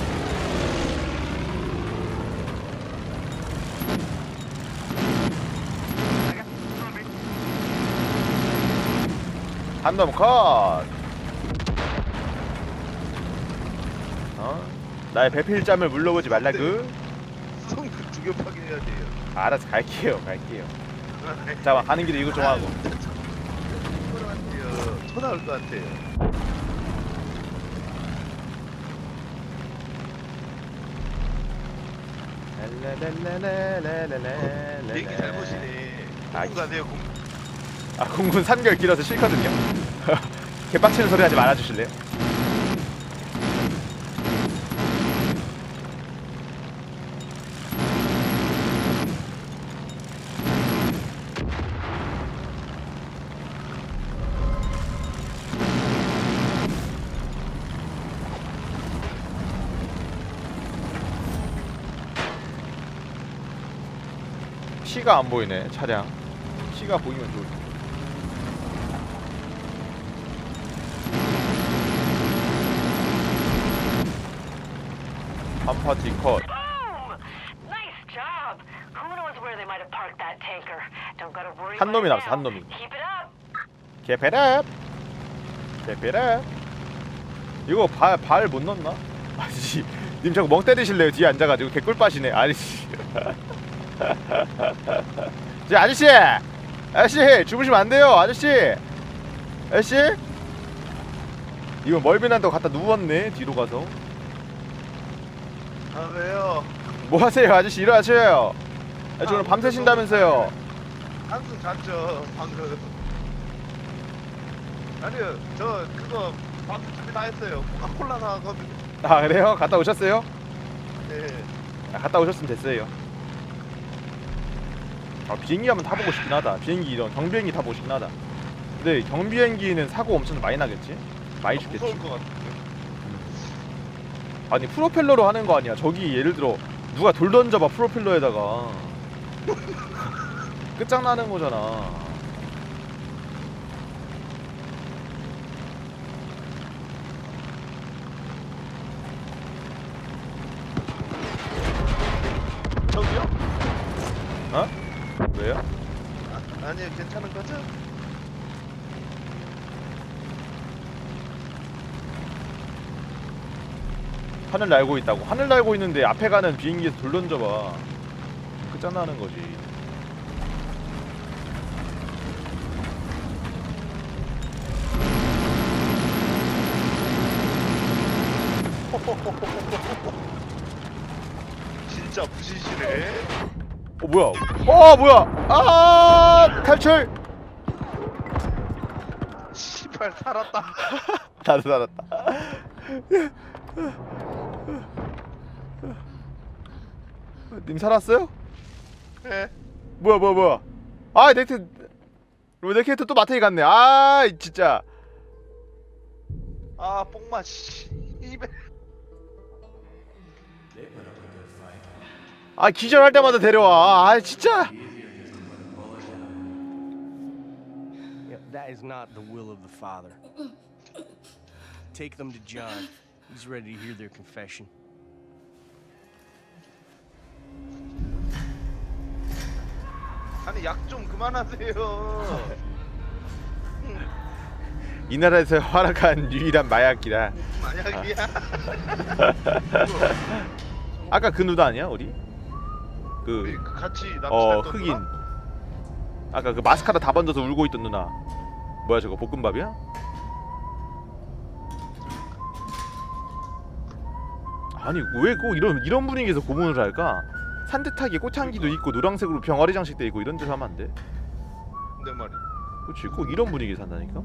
한놈 컷. 나의 배필잠을 물러보지 말라구. 손 두개 확인해야 돼요. 알아서 갈게요. 잠깐 가는 길에 이거 좀 하고. 전화 올 것 같아요. 비행기 잘 보시네. 공군 가세요. 공군 산결 길어서 싫거든요. 개빡치는 소리 하지 말아주실래요? 시가 안 보이네. 차량 시가 보이면 좋을 텐데. 한 파티 컷. 한 놈이 남았어. 한 놈이. 개패랩. 이거 발 못 넣나? 아저씨 님 저거 멍 때리실래요? 뒤에 앉아가지고 개꿀 빠시네. 아저씨. 아저씨 주무시면 안 돼요. 아저씨 이거 멀빈한다고 갖다 누웠네. 뒤로 가서. 아 왜요? 뭐 하세요 아저씨? 일어나셔요. 아저씨 오늘 밤새신다면서요. 한숨 잤죠 방금. 아니요 저 그거 방금 준비 다 했어요. 코카콜라 나왔거든요. 아 그래요? 갔다 오셨어요? 네. 갔다 오셨으면 됐어요. 비행기 한번 타보고 싶긴 하다. 비행기 이런 경비행기 타보고 싶긴 하다. 근데 경비행기는 사고 엄청 많이 나겠지? 많이 죽겠지? 무서울 것 같은데. 아니 프로펠러로 하는 거 아니야. 저기 예를 들어 누가 돌 던져봐 프로펠러에다가 끝장나는 거잖아. 저기요? 어? 왜요? 아니요 괜찮은 거죠? 하늘 날고 있다고. 하늘 날고 있는데 앞에 가는 비행기에서 돌 던져봐. 끝장나는 거지. 진짜 부시시네. 뭐야? 뭐야? 탈출! 씨발 살았다. 나도 살았다. 님 살았어요? 네. 뭐야? 아 내 캐릭터 또 마태이 갔네. 아 진짜. 아 뽕맛 씨. 입에. 아 기절할 때마다 데려와. 아 진짜. That is not the will of the Father. Take them to John. He's ready to hear their confession. 아니 약 좀 그만하세요. 이 나라에서 허락한 유일한 마약이다. 마약이야. 아까 그 누나 아니야 우리? 그 같이 납치됐던 흑인. 누나? 아까 그 마스카라 다 번져서 울고 있던 누나. 뭐야 저거 볶음밥이야? 아니 왜 꼭 이런 분위기에서 고문을 할까? 산뜻하게 꽃향기도 있고 노란색으로 병아리 장식돼 있고 이런 데서 하면 안 돼? 내 말이. 그렇지 꼭 이런 분위기에서 한다니까?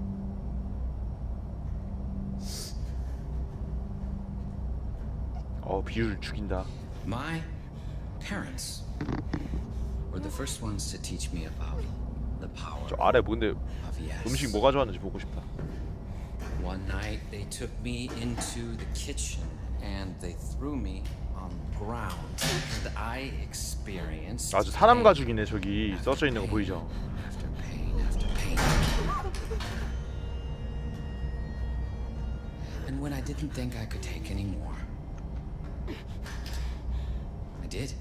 비율 죽인다. My parents were the first ones to teach me about the power. 저 아래 뭐 근데 of yes. 음식 뭐가 좋았는지 보고 싶다. One night they took me into the kitchen and they threw me on the ground and I experienced 아주 사람 가죽이네 저기 써져 있는 거 보이죠? after pain. And when I didn't think I could take any more, I did.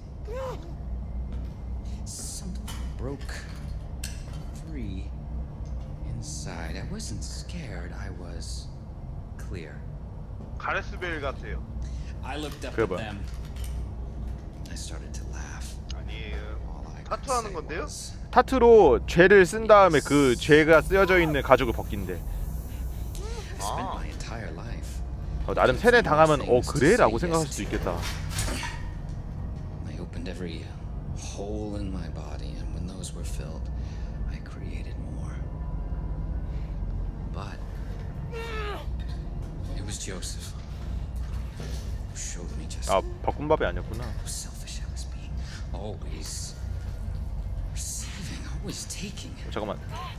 Something broke free inside. I wasn't scared. I was clear. 가레스베일 같아요. I looked up 그래 at 봐. them. I started to laugh. 아니에요. 타투하는 건데요? 타투로 죄를 쓴 다음에 그 죄가 쓰여져 있는 가죽을 벗긴대. I spent my entire life. 나름 세뇌 당하면 그래? 라고 생각할 수도 있겠다. I opened every hole in my body, and when those were filled, I created more. But it was Joseph who showed me just 볶음밥이 아니었구나. how selfish I was being. Always receiving, always taking. 잠깐만.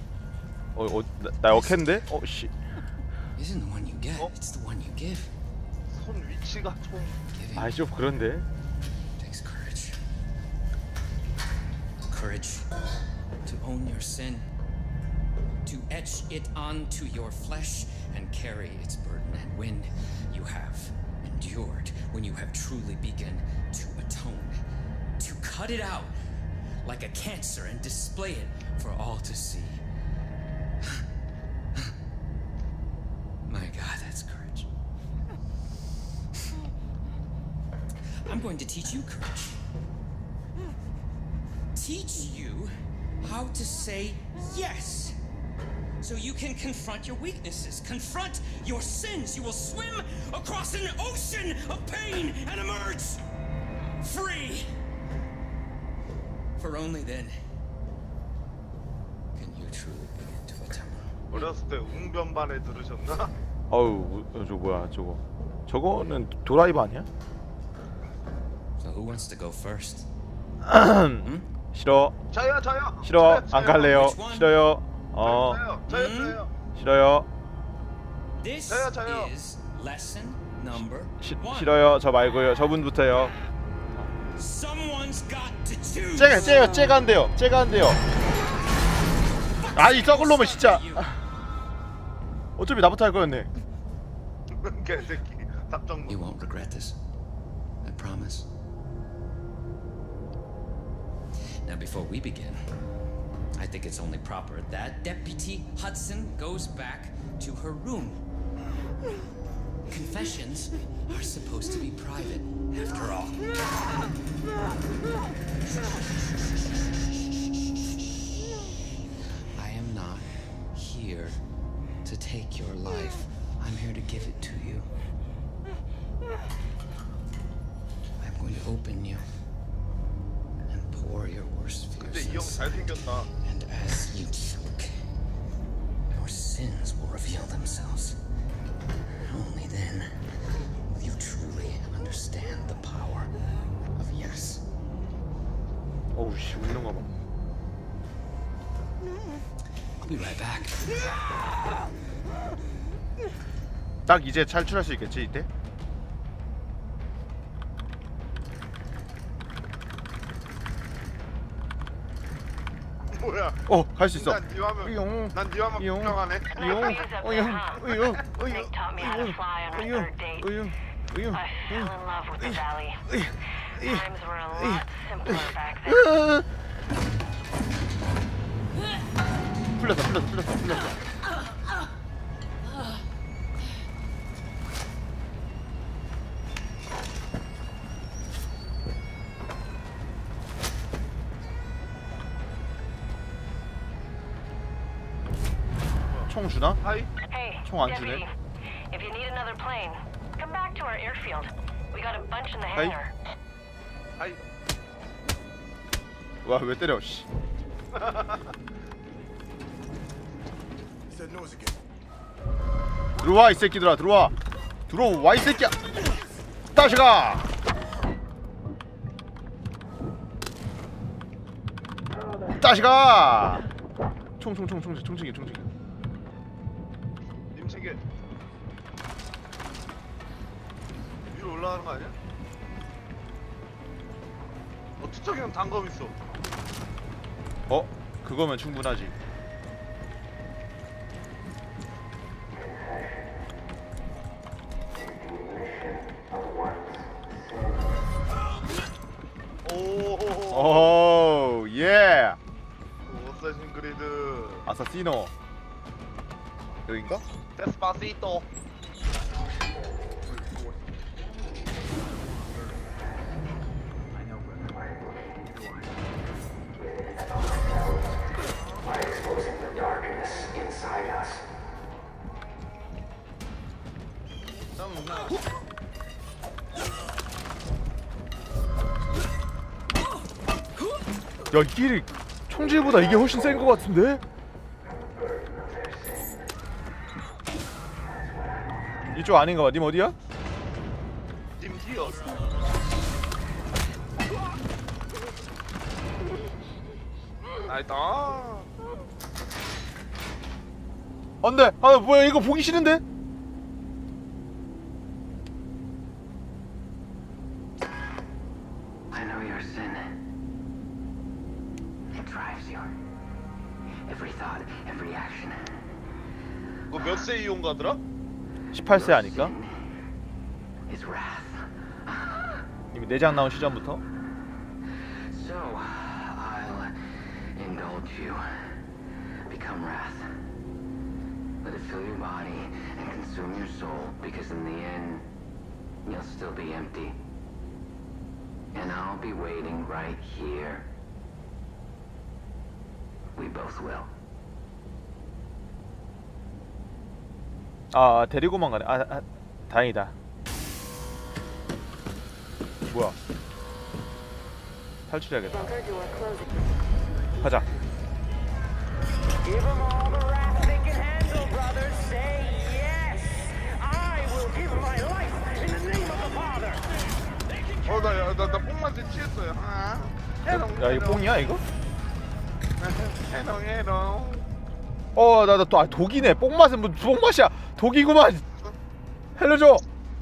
나 역했는데? 씨. Isn't the one you get, it's the one you give. 손 위치가 좀. 아이 좀 그런데. Takes courage. Courage to own your sin, to etch it onto your flesh and carry its burden. And when you have endured, when you have truly begun to atone, to cut it out like a cancer and display it for all to see. My God, that's courage. I'm going to teach you courage. Teach you how to say yes. So you can confront your weaknesses, confront your sins. You will swim across an ocean of pain and emerge free. For only then can you truly begin to atone. 어렸을 때 웅변반에 들으셨나? 저 뭐야 저거. 저거는 도라이버 아니야? So who wants to go first? 싫어. 저요. 싫어. 안 갈래요. 싫어요. 저요. 싫어요. This 저요. is lesson number 1. 싫어요. 저 말고요. 저분부터요. Someone's got to choose. 쟤가 안 돼요. 이 썩을 놈은 진짜. 어차피 나부터 할 거였네. 개새끼. 답정. You won't regret this. I promise. Now, before we begin, I think it's only proper that Deputy Hudson goes back to her room. Confessions are supposed to be private, after all. I am not here to take your life. I'm here to give it to you. I'm going to open you and pour your worst 근데 fears 이 형 잘생겼다. And as you choke, your sins will reveal themselves. Only then will you truly understand the power of yes. 어우 씨 웃는 거 봐. I'll be right back. 딱 이제 탈출할 수 있겠지 이때? 뭐야? 갈 수 있어. 난네 화면 구경하네. 풀렸어. 총 주나? 총 안 주네. If you need another plane, come back to our airfield. We got a bunch in the 하이. hangar. 와, 왜 때려? 씨. 들어와 이 새끼들아, 들어와 이 새끼야. 다시 가. 총챙겨. 님 챙겨. 위로 올라가는 거 아니야? 투척이랑 단검 있어. 그거면 충분하지. 오, 예. 어쌔신 그리드. 아사시노. 여긴가? 데스파시토. 야, 이게 총질보다 이게 훨씬 센 거 같은데? 이쪽 아닌가 봐. 님 어디야? 님 뒤요. 나이다. 안돼. 뭐야, 이거 보기 싫은데? I know your sin. It drives you. Every thought, every action. 그거 몇 세 이용가더라? 18세 아닐까? Is wrath. 이미 내장 나온 시점부터. So, I'll indulge you. Become wrath. Let it fill your body and consume your soul, because in the end, you'll still be empty. And I'll be waiting right here. We both will. 데리고만 가네. 다행이다. 뭐야? 탈출해야겠다. 가자. Give them all the wrath they can handle, brothers. Say yes. I will give my life in the name of the Father. 나 뽕맛에 취했어요. 야, 이거 뽕이야 이거? 해롱. 나 또 독이네. 뽕맛은 뭐 뽕맛이야. 독이구만. 살려줘.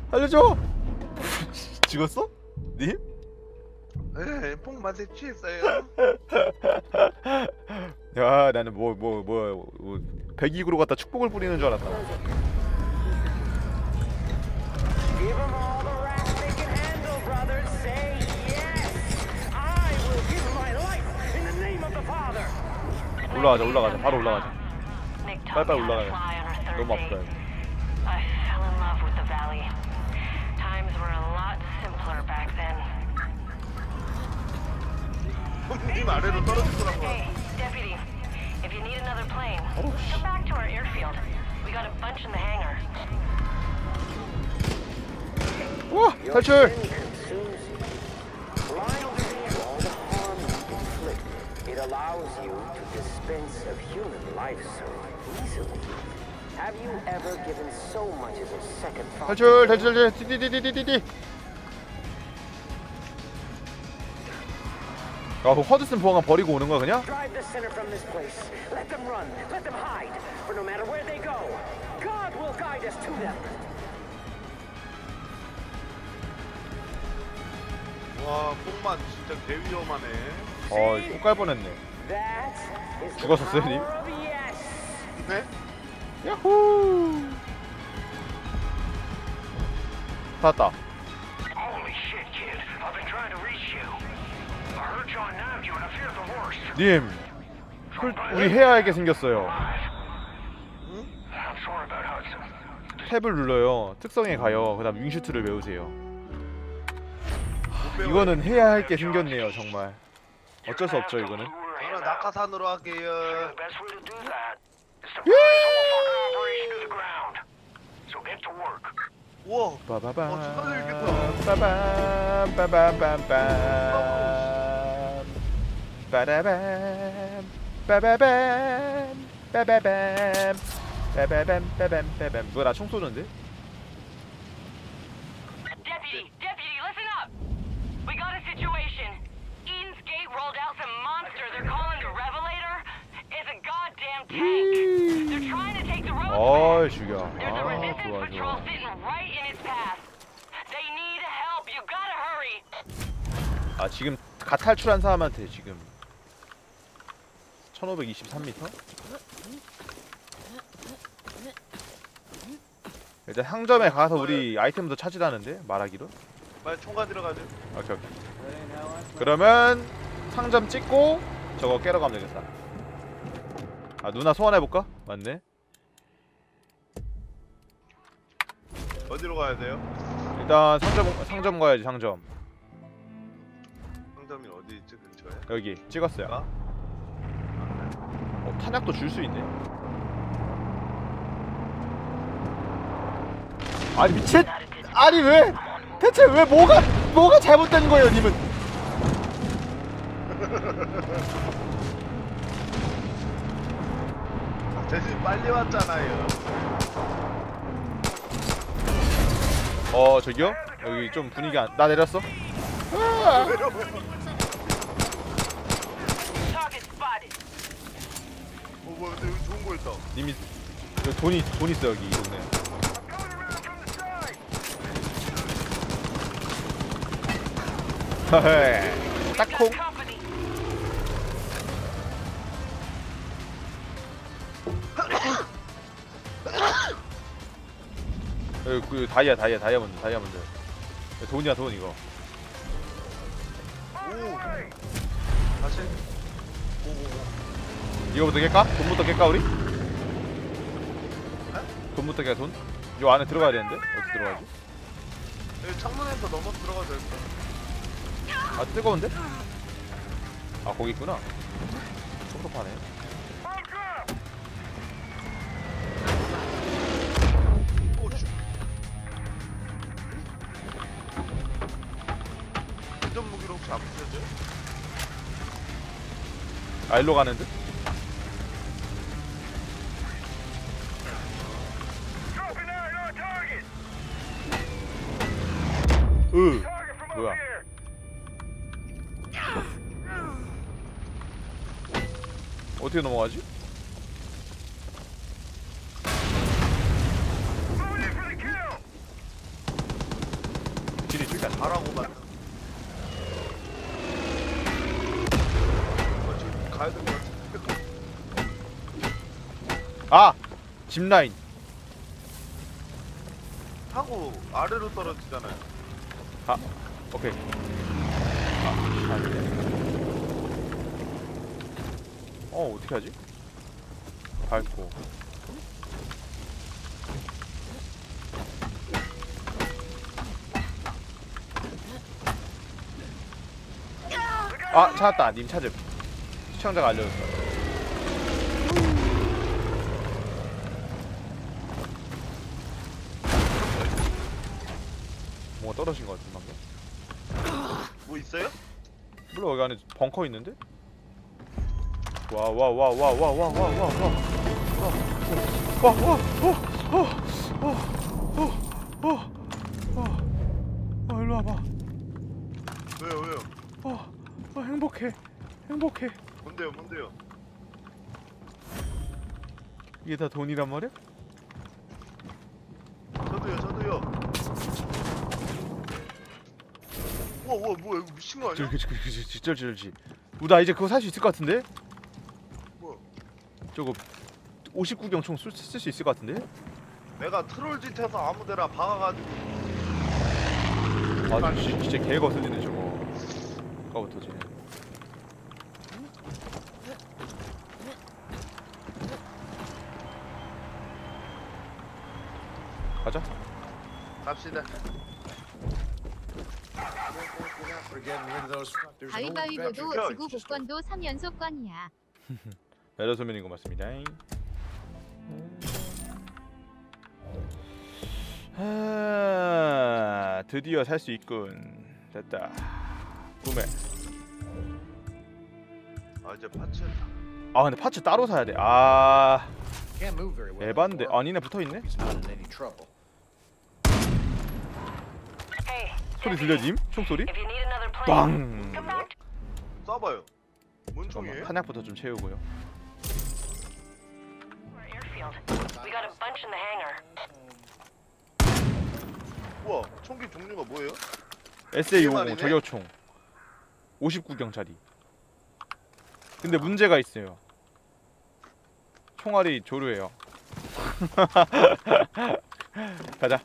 죽었어? 님? 네, 뽕맛에 취했어요. 야, 나는 뭐 백이구로 갖다 축복을 뿌리는 줄 알았다. Give them all the wrath they can handle, brothers. Say yes. I will give my life in the name of the Father. 올라가자. 바로 올라가자. 빨리 올라가자. 너무 아프다. I fell in love with the valley. Times were a lot simpler back then. 님 아래로 떨어질 거라고. Hey, deputy. If you need another plane, come back to our airfield. We got a bunch in the hangar. 와, 탈출. It allows you to dispense of human life so easily. Have you ever given so much as a second thought? 탈출. 디디디디디디. 그 허드슨 보안관 버리고 오는 거야 그냥? Drive the center from this place. Let them run. Let them hide. For no matter where they go, God will guide us to them. 와, 뽕맛 진짜 개 위험하네. 꼭 깔 뻔했네. 죽었었어요, 님? 네? 야호! 찾았다. 님, 우리 해야 할 게 생겼어요. 탭을 눌러요. 특성에 가요. 그 다음 윙슈트를 외우세요. 이거는 해야 할 게 생겼네요, 정말. 어쩔 수 없죠, 이거는. 저는 낙하산으로 할게요. 우와. 빠바밤. 진짜 재밌겠다. 빠밤 빠밤빰빰. 빠라밤 빠바밤 빠바밤 빠바밤 빠밤. 누가 나 총 쏘는데? Deputy, listen up. We got a situation. Eden's Gate rolled out some monster they're calling the Revelator. It's a goddamn tank. They're trying to take the road. 어이 죽여. There's a 아 resistance 좋아 patrol 좋아. sitting right in its path. They need help. You gotta hurry. 아 지금 갓 탈출한 사람한테 지금 1523m? 일단 상점에 가서 우리 아이템도 찾으라는데 말하기로. 빨리 총가 들어가죠. 오케이. 그러면 상점 찍고 저거 깨러 가면 되겠다. 아 누나 소환해볼까? 맞네. 어디로 가야 돼요? 일단 상점 가야지. 상점 상점이 어디 있지 근처에? 여기 찍었어요. 탄약도 줄 수 있네. 아니 미친! 아니 왜? 대체 왜 뭐가 잘못된 거예요, 님은? 대신 빨리 왔잖아요. 저기요? 여기 좀 분위기 안... 나 내렸어? 아! 뭐야 근데 여기 좋은 거 있다. 님이 여기 돈 있어 여기 이 동네. 헤헤 딱콩. 여기 그 다이아몬드. 돈이야 돈 이거. 오. 다시. 이거부터 깰까? 돈부터 깰까 우리? 돈부터 깨 돈? 요 안에 들어가야 되는데? 어떻게 들어가지? 여기 창문에서 넘어 들어가도 될 거야. 아 뜨거운데? 아 거기 있구나. 촉촉하네. 운전 무기로 혹시 안 부셔져요? 아 일로 가는데? 뭐야? 어떻게 넘어가지? 길이 저기 안 가라고만. 지금 가야 될 것 같은데. 아! 짚라인. 타고 아래로 떨어지잖아요. 아, 오케이. 어떻게 하지? 밟고. 아, 찾았다. 님 찾음. 시청자가 알려줬어. 뭔가 떨어진 것 같은 방금. 뭐 있어요? 몰라 여기 안에 벙커 있는데? 일로 와봐. 왜요? 행복해. 뭔데요? 이게 다 돈이란 말이야? 저도요. 우와 뭐야 이거 미친 거 아니야? 쩔지. 나 이제 그거 살 수 있을 것 같은데? 저거 59경 총 쓸 수 있을 것 같은데? 내가 트롤 짓해서 아무데나 박아가지고. 아 진짜 개 거슬리네 저거. 아까부터 쟤네. 가자. 갑시다. 가위바위보도 지구 복권도 3연속권이야. 여러 소면인 것 같습니다. 드디어 살 수 있군. 됐다. 구매. 아 이제 파츠. 아 근데 파츠 따로 사야 돼. 아 에반데. 아니네 붙어있네. 소리 들려짐? 총소리? 빵! 쏴봐요. 뭔 총이에요? 탄약부터 좀 채우고요. We got a bunch in the hangar. 우와, 총기 종류가 뭐예요? SA-50 저격총 59경짜리. 근데 문제가 있어요. 총알이 조류해요. 가자.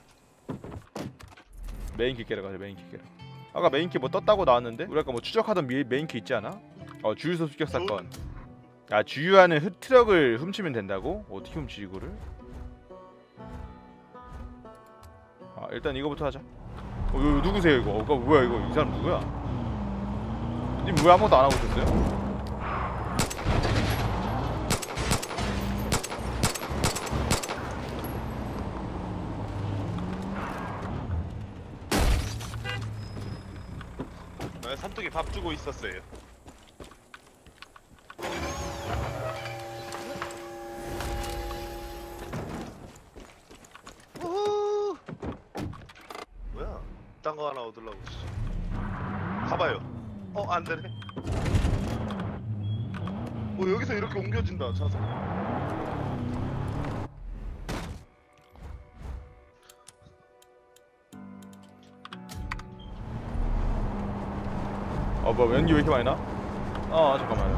메인키 깨러 가자. 메인키 깨러. 아까 메인키 뭐 떴다고 나왔는데 우리 아까 뭐 추적하던 메인키 있지 않아? 주유소 습격 사건. 아 주유하는 트럭을 훔치면 된다고? 어떻게 훔치지 이거를? 아 일단 이거부터 하자. 이거 누구세요 이거? 뭐야 이거? 이 사람 누구야? 님 왜 아무것도 안 하고 있었어요? 삼뚝이 밥 주고 있었어요. 우후. 뭐야? 딴 거 하나 얻으려고. 가봐요. 안 되네. 여기서 이렇게 옮겨진다 차선. 뭐 연기 왜 이렇게 많이 나? 잠깐만요.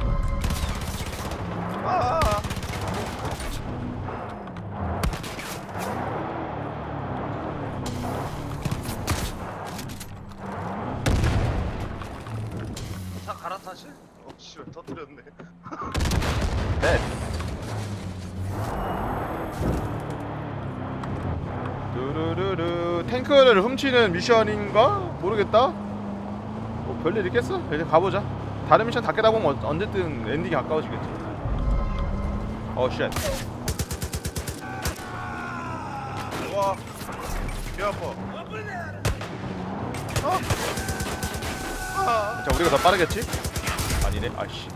차 갈아타실? 씨발 터뜨렸네. 네. 두루루루 탱크를 훔치는 미션인가? 모르겠다. 별일 있겠어? 이제 가보자. 다른 미션 다 깨다 보면 언제든 엔딩이 가까워지겠지. 쉣. 와, 개 아파. 자, 우리가 더 빠르겠지? 아니네. 아이씨.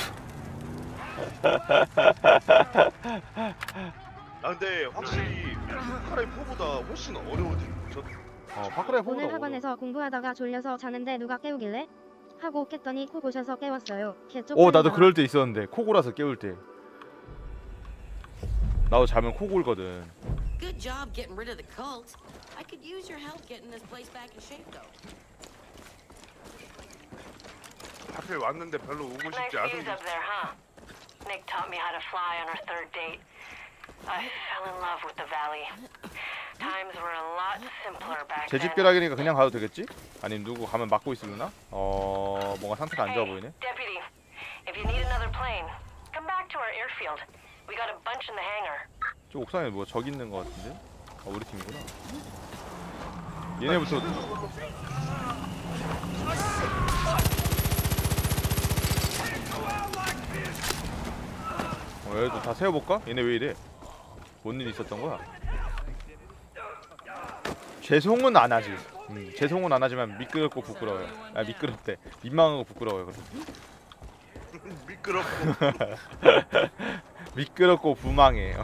근데 확실히 파크라이 4보다 훨씬 어려워진. 파크라이 4보다 오늘 학원에서 공부하다가 졸려서 자는데 누가 깨우길래? 하고 깼더니 코 고셔서 깨웠어요. 나도 그럴 때 있었는데 코 골아서 깨울 때. 나도 자면 코 골거든. Good job getting rid of the cult. I could use your help getting this place back in shape though. 하필 왔는데 별로 오고 싶지 Nice 않은. views up there, huh? Nick taught me how to fly on our third date. I fell in love with the valley. Times were a lot simpler back 제 then. 집결하기니까 그냥 가도 되겠지? 아니면 누구 가면 막고 있으려나? 뭔가 상태가 안 좋아 보이네. Deputy, if you need another plane, come back to our airfield. We got a bunch in the hangar. 저 옥상에 뭐 적 있는 거 같은데? 우리 팀이구나. 얘네부터. 얘도 다 세워볼까? 얘네 왜 이래? 뭔 일 있었던 거야? 죄송은 안 하지. 죄송은 안 하지만 미끄럽고 부끄러워요. 미끄럽대. 민망하고 부끄러워요. 미끄럽고. 미끄럽고 부망해요.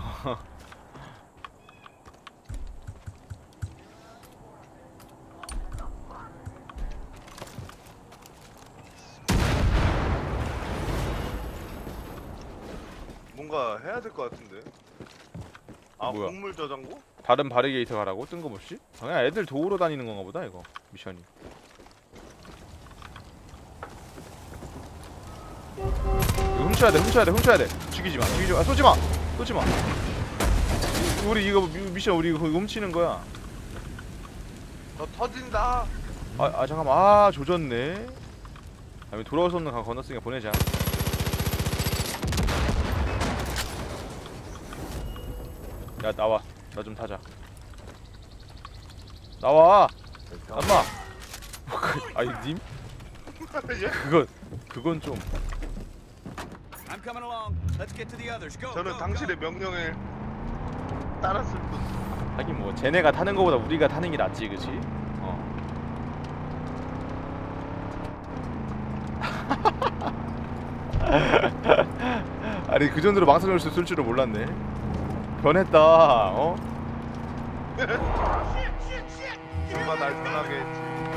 뭔가 해야 될 것 같은데. 뭐야? 곡물 저장고? 다른 바리게이트 가라고? 뜬금없이? 그냥 애들 도우러 다니는 건가 보다 이거 미션이. 이거 훔치는 훔쳐야 돼. 죽이지 마. 쏘지 마. 우리 이거 미션 우리 이거 훔치는 거야. 너 터진다. 잠깐만. 조졌네. 아니 돌아올 수 없는 강 건넜으니까 보내자. 야 나와. 나 좀 타자. 나와. 엄마. 아니 님? 그건 좀. 저는 당신의 명령에 따랐을 뿐. 하긴 뭐 쟤네가 타는 거보다 우리가 타는 게 낫지, 그치? 아니 그 정도로 망설일 수 있을 줄은 몰랐네. 변했다. 누가 날 편하게 했지.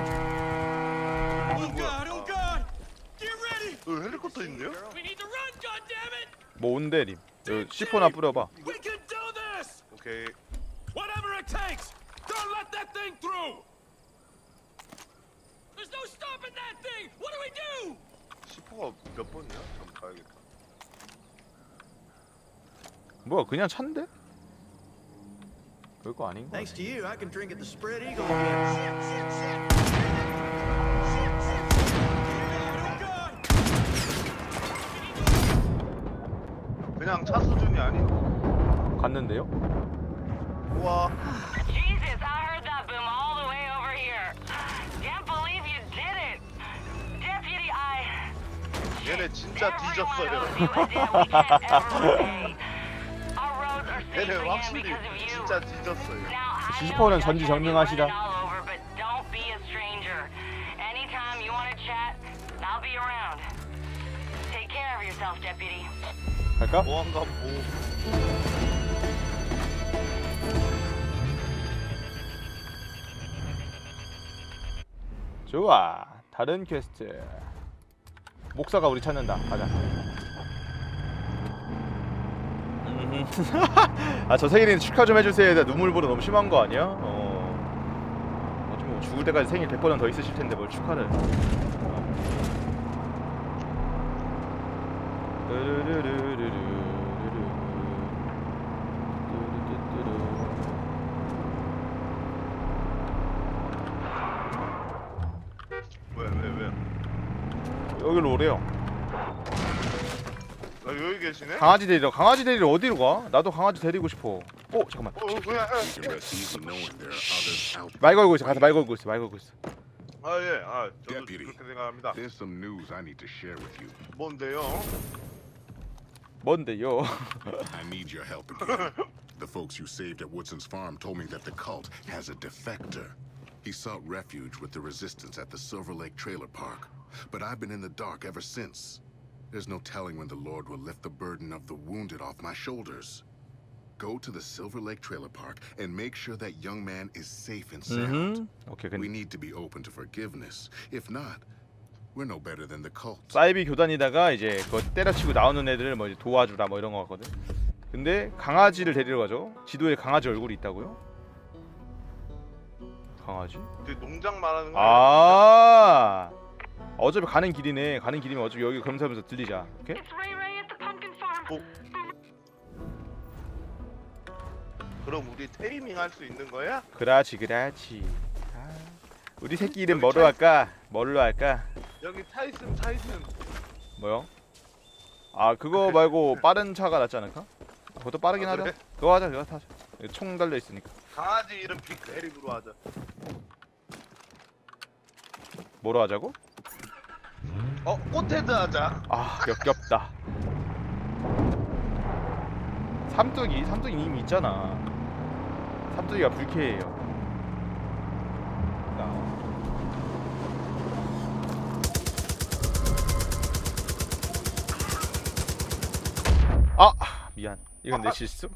헬리콥터 있는데요? 뭐 온대 님. 여기 C4나 뿌려봐. 오케이. Whatever it takes. Don't let that thing through. There's no stopping that thing. What do we do? C4가 몇 번이야? 잠깐 가야겠다. 뭐야 그냥 찬데? 별거 아닌가? Thanks to you, I can drink at the Spread Eagle. 그냥 차 수준이 아니야. 갔는데요? 우와. Jesus, I heard that boom all the way over here. Can't believe you did it. Deputy, 얘네 진짜 뒤졌어요. 얘네 확실히 진짜 뒤졌어요. C4는 전지전능하시다. but don't be a stranger. Anytime you want to chat, I'll be around. Take care of yourself, deputy. 갈까? 보안관 보호. 좋아. 다른 퀘스트. 목사가 우리 찾는다. 가자. 저 생일인 축하 좀 해주세요. 눈물 보러 너무 심한 거 아니야? 어차피 뭐 죽을 때까지 생일 100번은 더 있으실 텐데 뭘 축하를. 왜? 여기로 오래요. 여기 계시네? 강아지 데리러 어디로 가? 나도 강아지 데리고 싶어. 잠깐만. 말 걸고 있어. 가서 말 걸고 있어. 저도 그렇게 생각합니다. There's some news I need to share with you. 뭔데요? I need your help again. The folks you saved at Woodson's farm told me that the cult has a defector. He sought refuge with the resistance at the Silver Lake Trailer Park, but I've been in the dark ever since. There's no telling when the Lord will lift the burden of the wounded off my shoulders. Go to the Silver Lake Trailer Park and make sure that young man is safe and sound. We need to be open to forgiveness. If not, we're no better than the cult. 사이비 교단이다가 이제 그거 때려치고 나오는 애들을 뭐 이제 도와주라 뭐 이런 거 같거든. 근데 강아지를 데리러 가죠. 지도에 강아지 얼굴이 있다고요? 강아지? 농장 말하는 거. 어차피 가는 길이네. 가는 길이면 어차피 여기 검사하면서 들리자. 오케이? 그럼 우리 테이밍 할 수 있는 거야? 그렇지. 우리 새끼 이름 뭘로 할까? 여기 타이슨. 뭐요? 그거 말고 빠른 차가 낫지 않을까? 그것도 빠르긴 하자. 그래? 그거 하자. 그거 타자. 총 달려 있으니까. 강아지 이름 빅에릭으로 하자. 뭐로 하자고? 꽃헤드 하자. 역겹다. 삼뚝이 이미 있잖아. 삼뚝이가 불쾌해요. 미안. 이건 내 실수.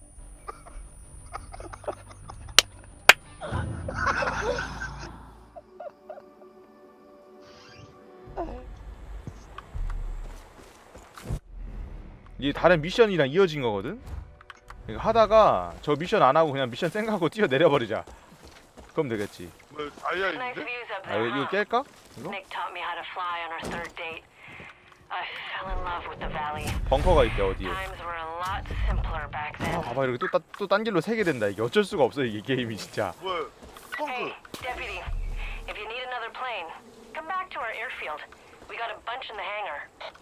이게 다른 미션이랑 이어진 거거든? 그러니까 하다가 저 미션 안 하고 그냥 미션 생각하고 뛰어 내려버리자. 그럼 되겠지. 뭐 다이아 있는데? 이거 깰까? 이거? Nick taught me how to fly on our third date. I fell in love with the valley. 벙커가 있대 어디에. Times were a lot simpler back then. 아 봐봐 이렇게 또 딴 길로 새게 된다. 이게 어쩔 수가 없어 이게 게임이 진짜. 뭐야? Hey, deputy. If you need another plane, come back to our airfield. We got a bunch in the hangar.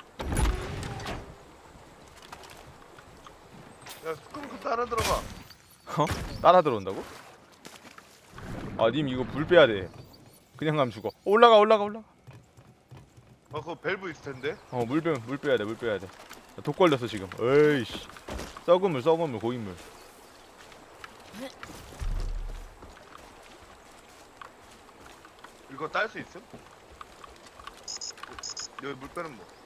야, 스컹크 따라 들어가. 어? 따라 들어온다고? 아 님 이거 불 빼야 돼. 그냥 가면 죽어. 올라가. 그거 밸브 있을 텐데. 물 빼야 돼. 독 걸렸어 지금. 에이씨. 썩은 물 고인물. 이거 딸 수 있음? 여기 물 빼는 뭐?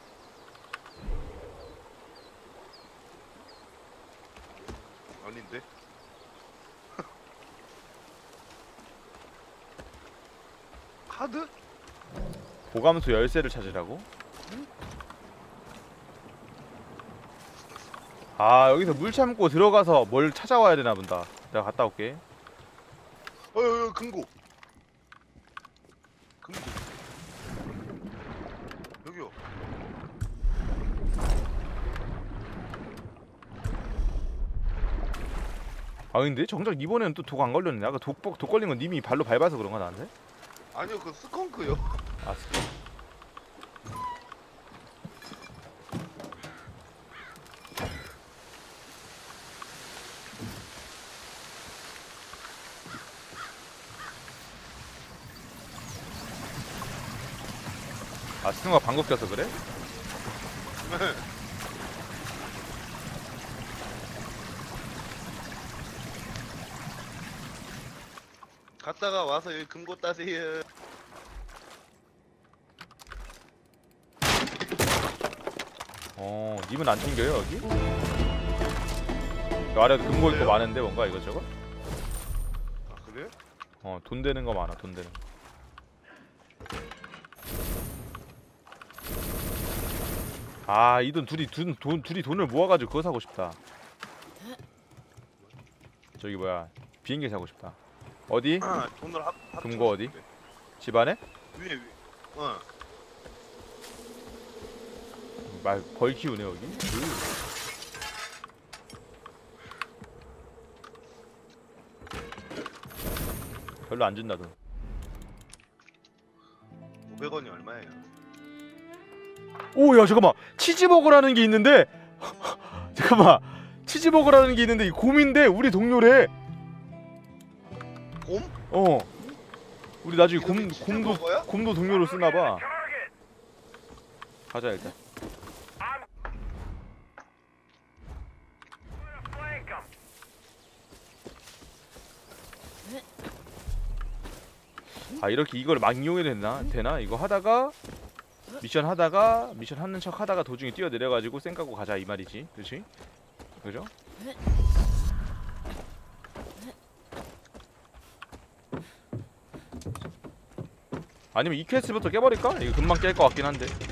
아닌데? 카드? 보감수 열쇠를 찾으라고? 아 여기서 물 참고 들어가서 뭘 찾아와야 되나 본다. 내가 갔다 올게. 금고. 여기요. 아 근데 정작 이번에는 또 독 안 걸렸네. 아까 독 걸린 건 님이 발로 밟아서 그런가 나한테? 아니요, 그 스컹크요. 아 스컹크. 아 스컹크가 방귀 껴서 그래? 갔다가 와서 여기 금고 따세요. 님은 안 챙겨요 여기? 요 아래도 금고 있고 많은데 뭔가 이것저것? 아 그래? 돈 되는 거 많아. 돈 되는 거. 아 이 돈 둘이 돈을 모아가지고 그거 사고 싶다. 저기 뭐야 비행기 사고 싶다. 어디? 돈을 금고 어디? 집 안에? 위에. 벌 키우네 여기. 별로 안 준다 돈. 500원이 얼마예요? 오야 잠깐만 치즈버거라는 게 있는데 잠깐만 치즈버거라는 게 있는데 이 곰인데 우리 동료래. 곰? 우리 나중에 곰도 동료로 쓰나봐. 가자 일단. 아 이렇게 이걸 막 이용해도 되나? 이거 하다가 미션 하는 척 하다가 도중에 뛰어내려가지고 쌩 까고 가자 이 말이지. 그렇지? 그죠? 아니면 이 퀘스트부터 깨버릴까? 이거 금방 깰 것 같긴 한데.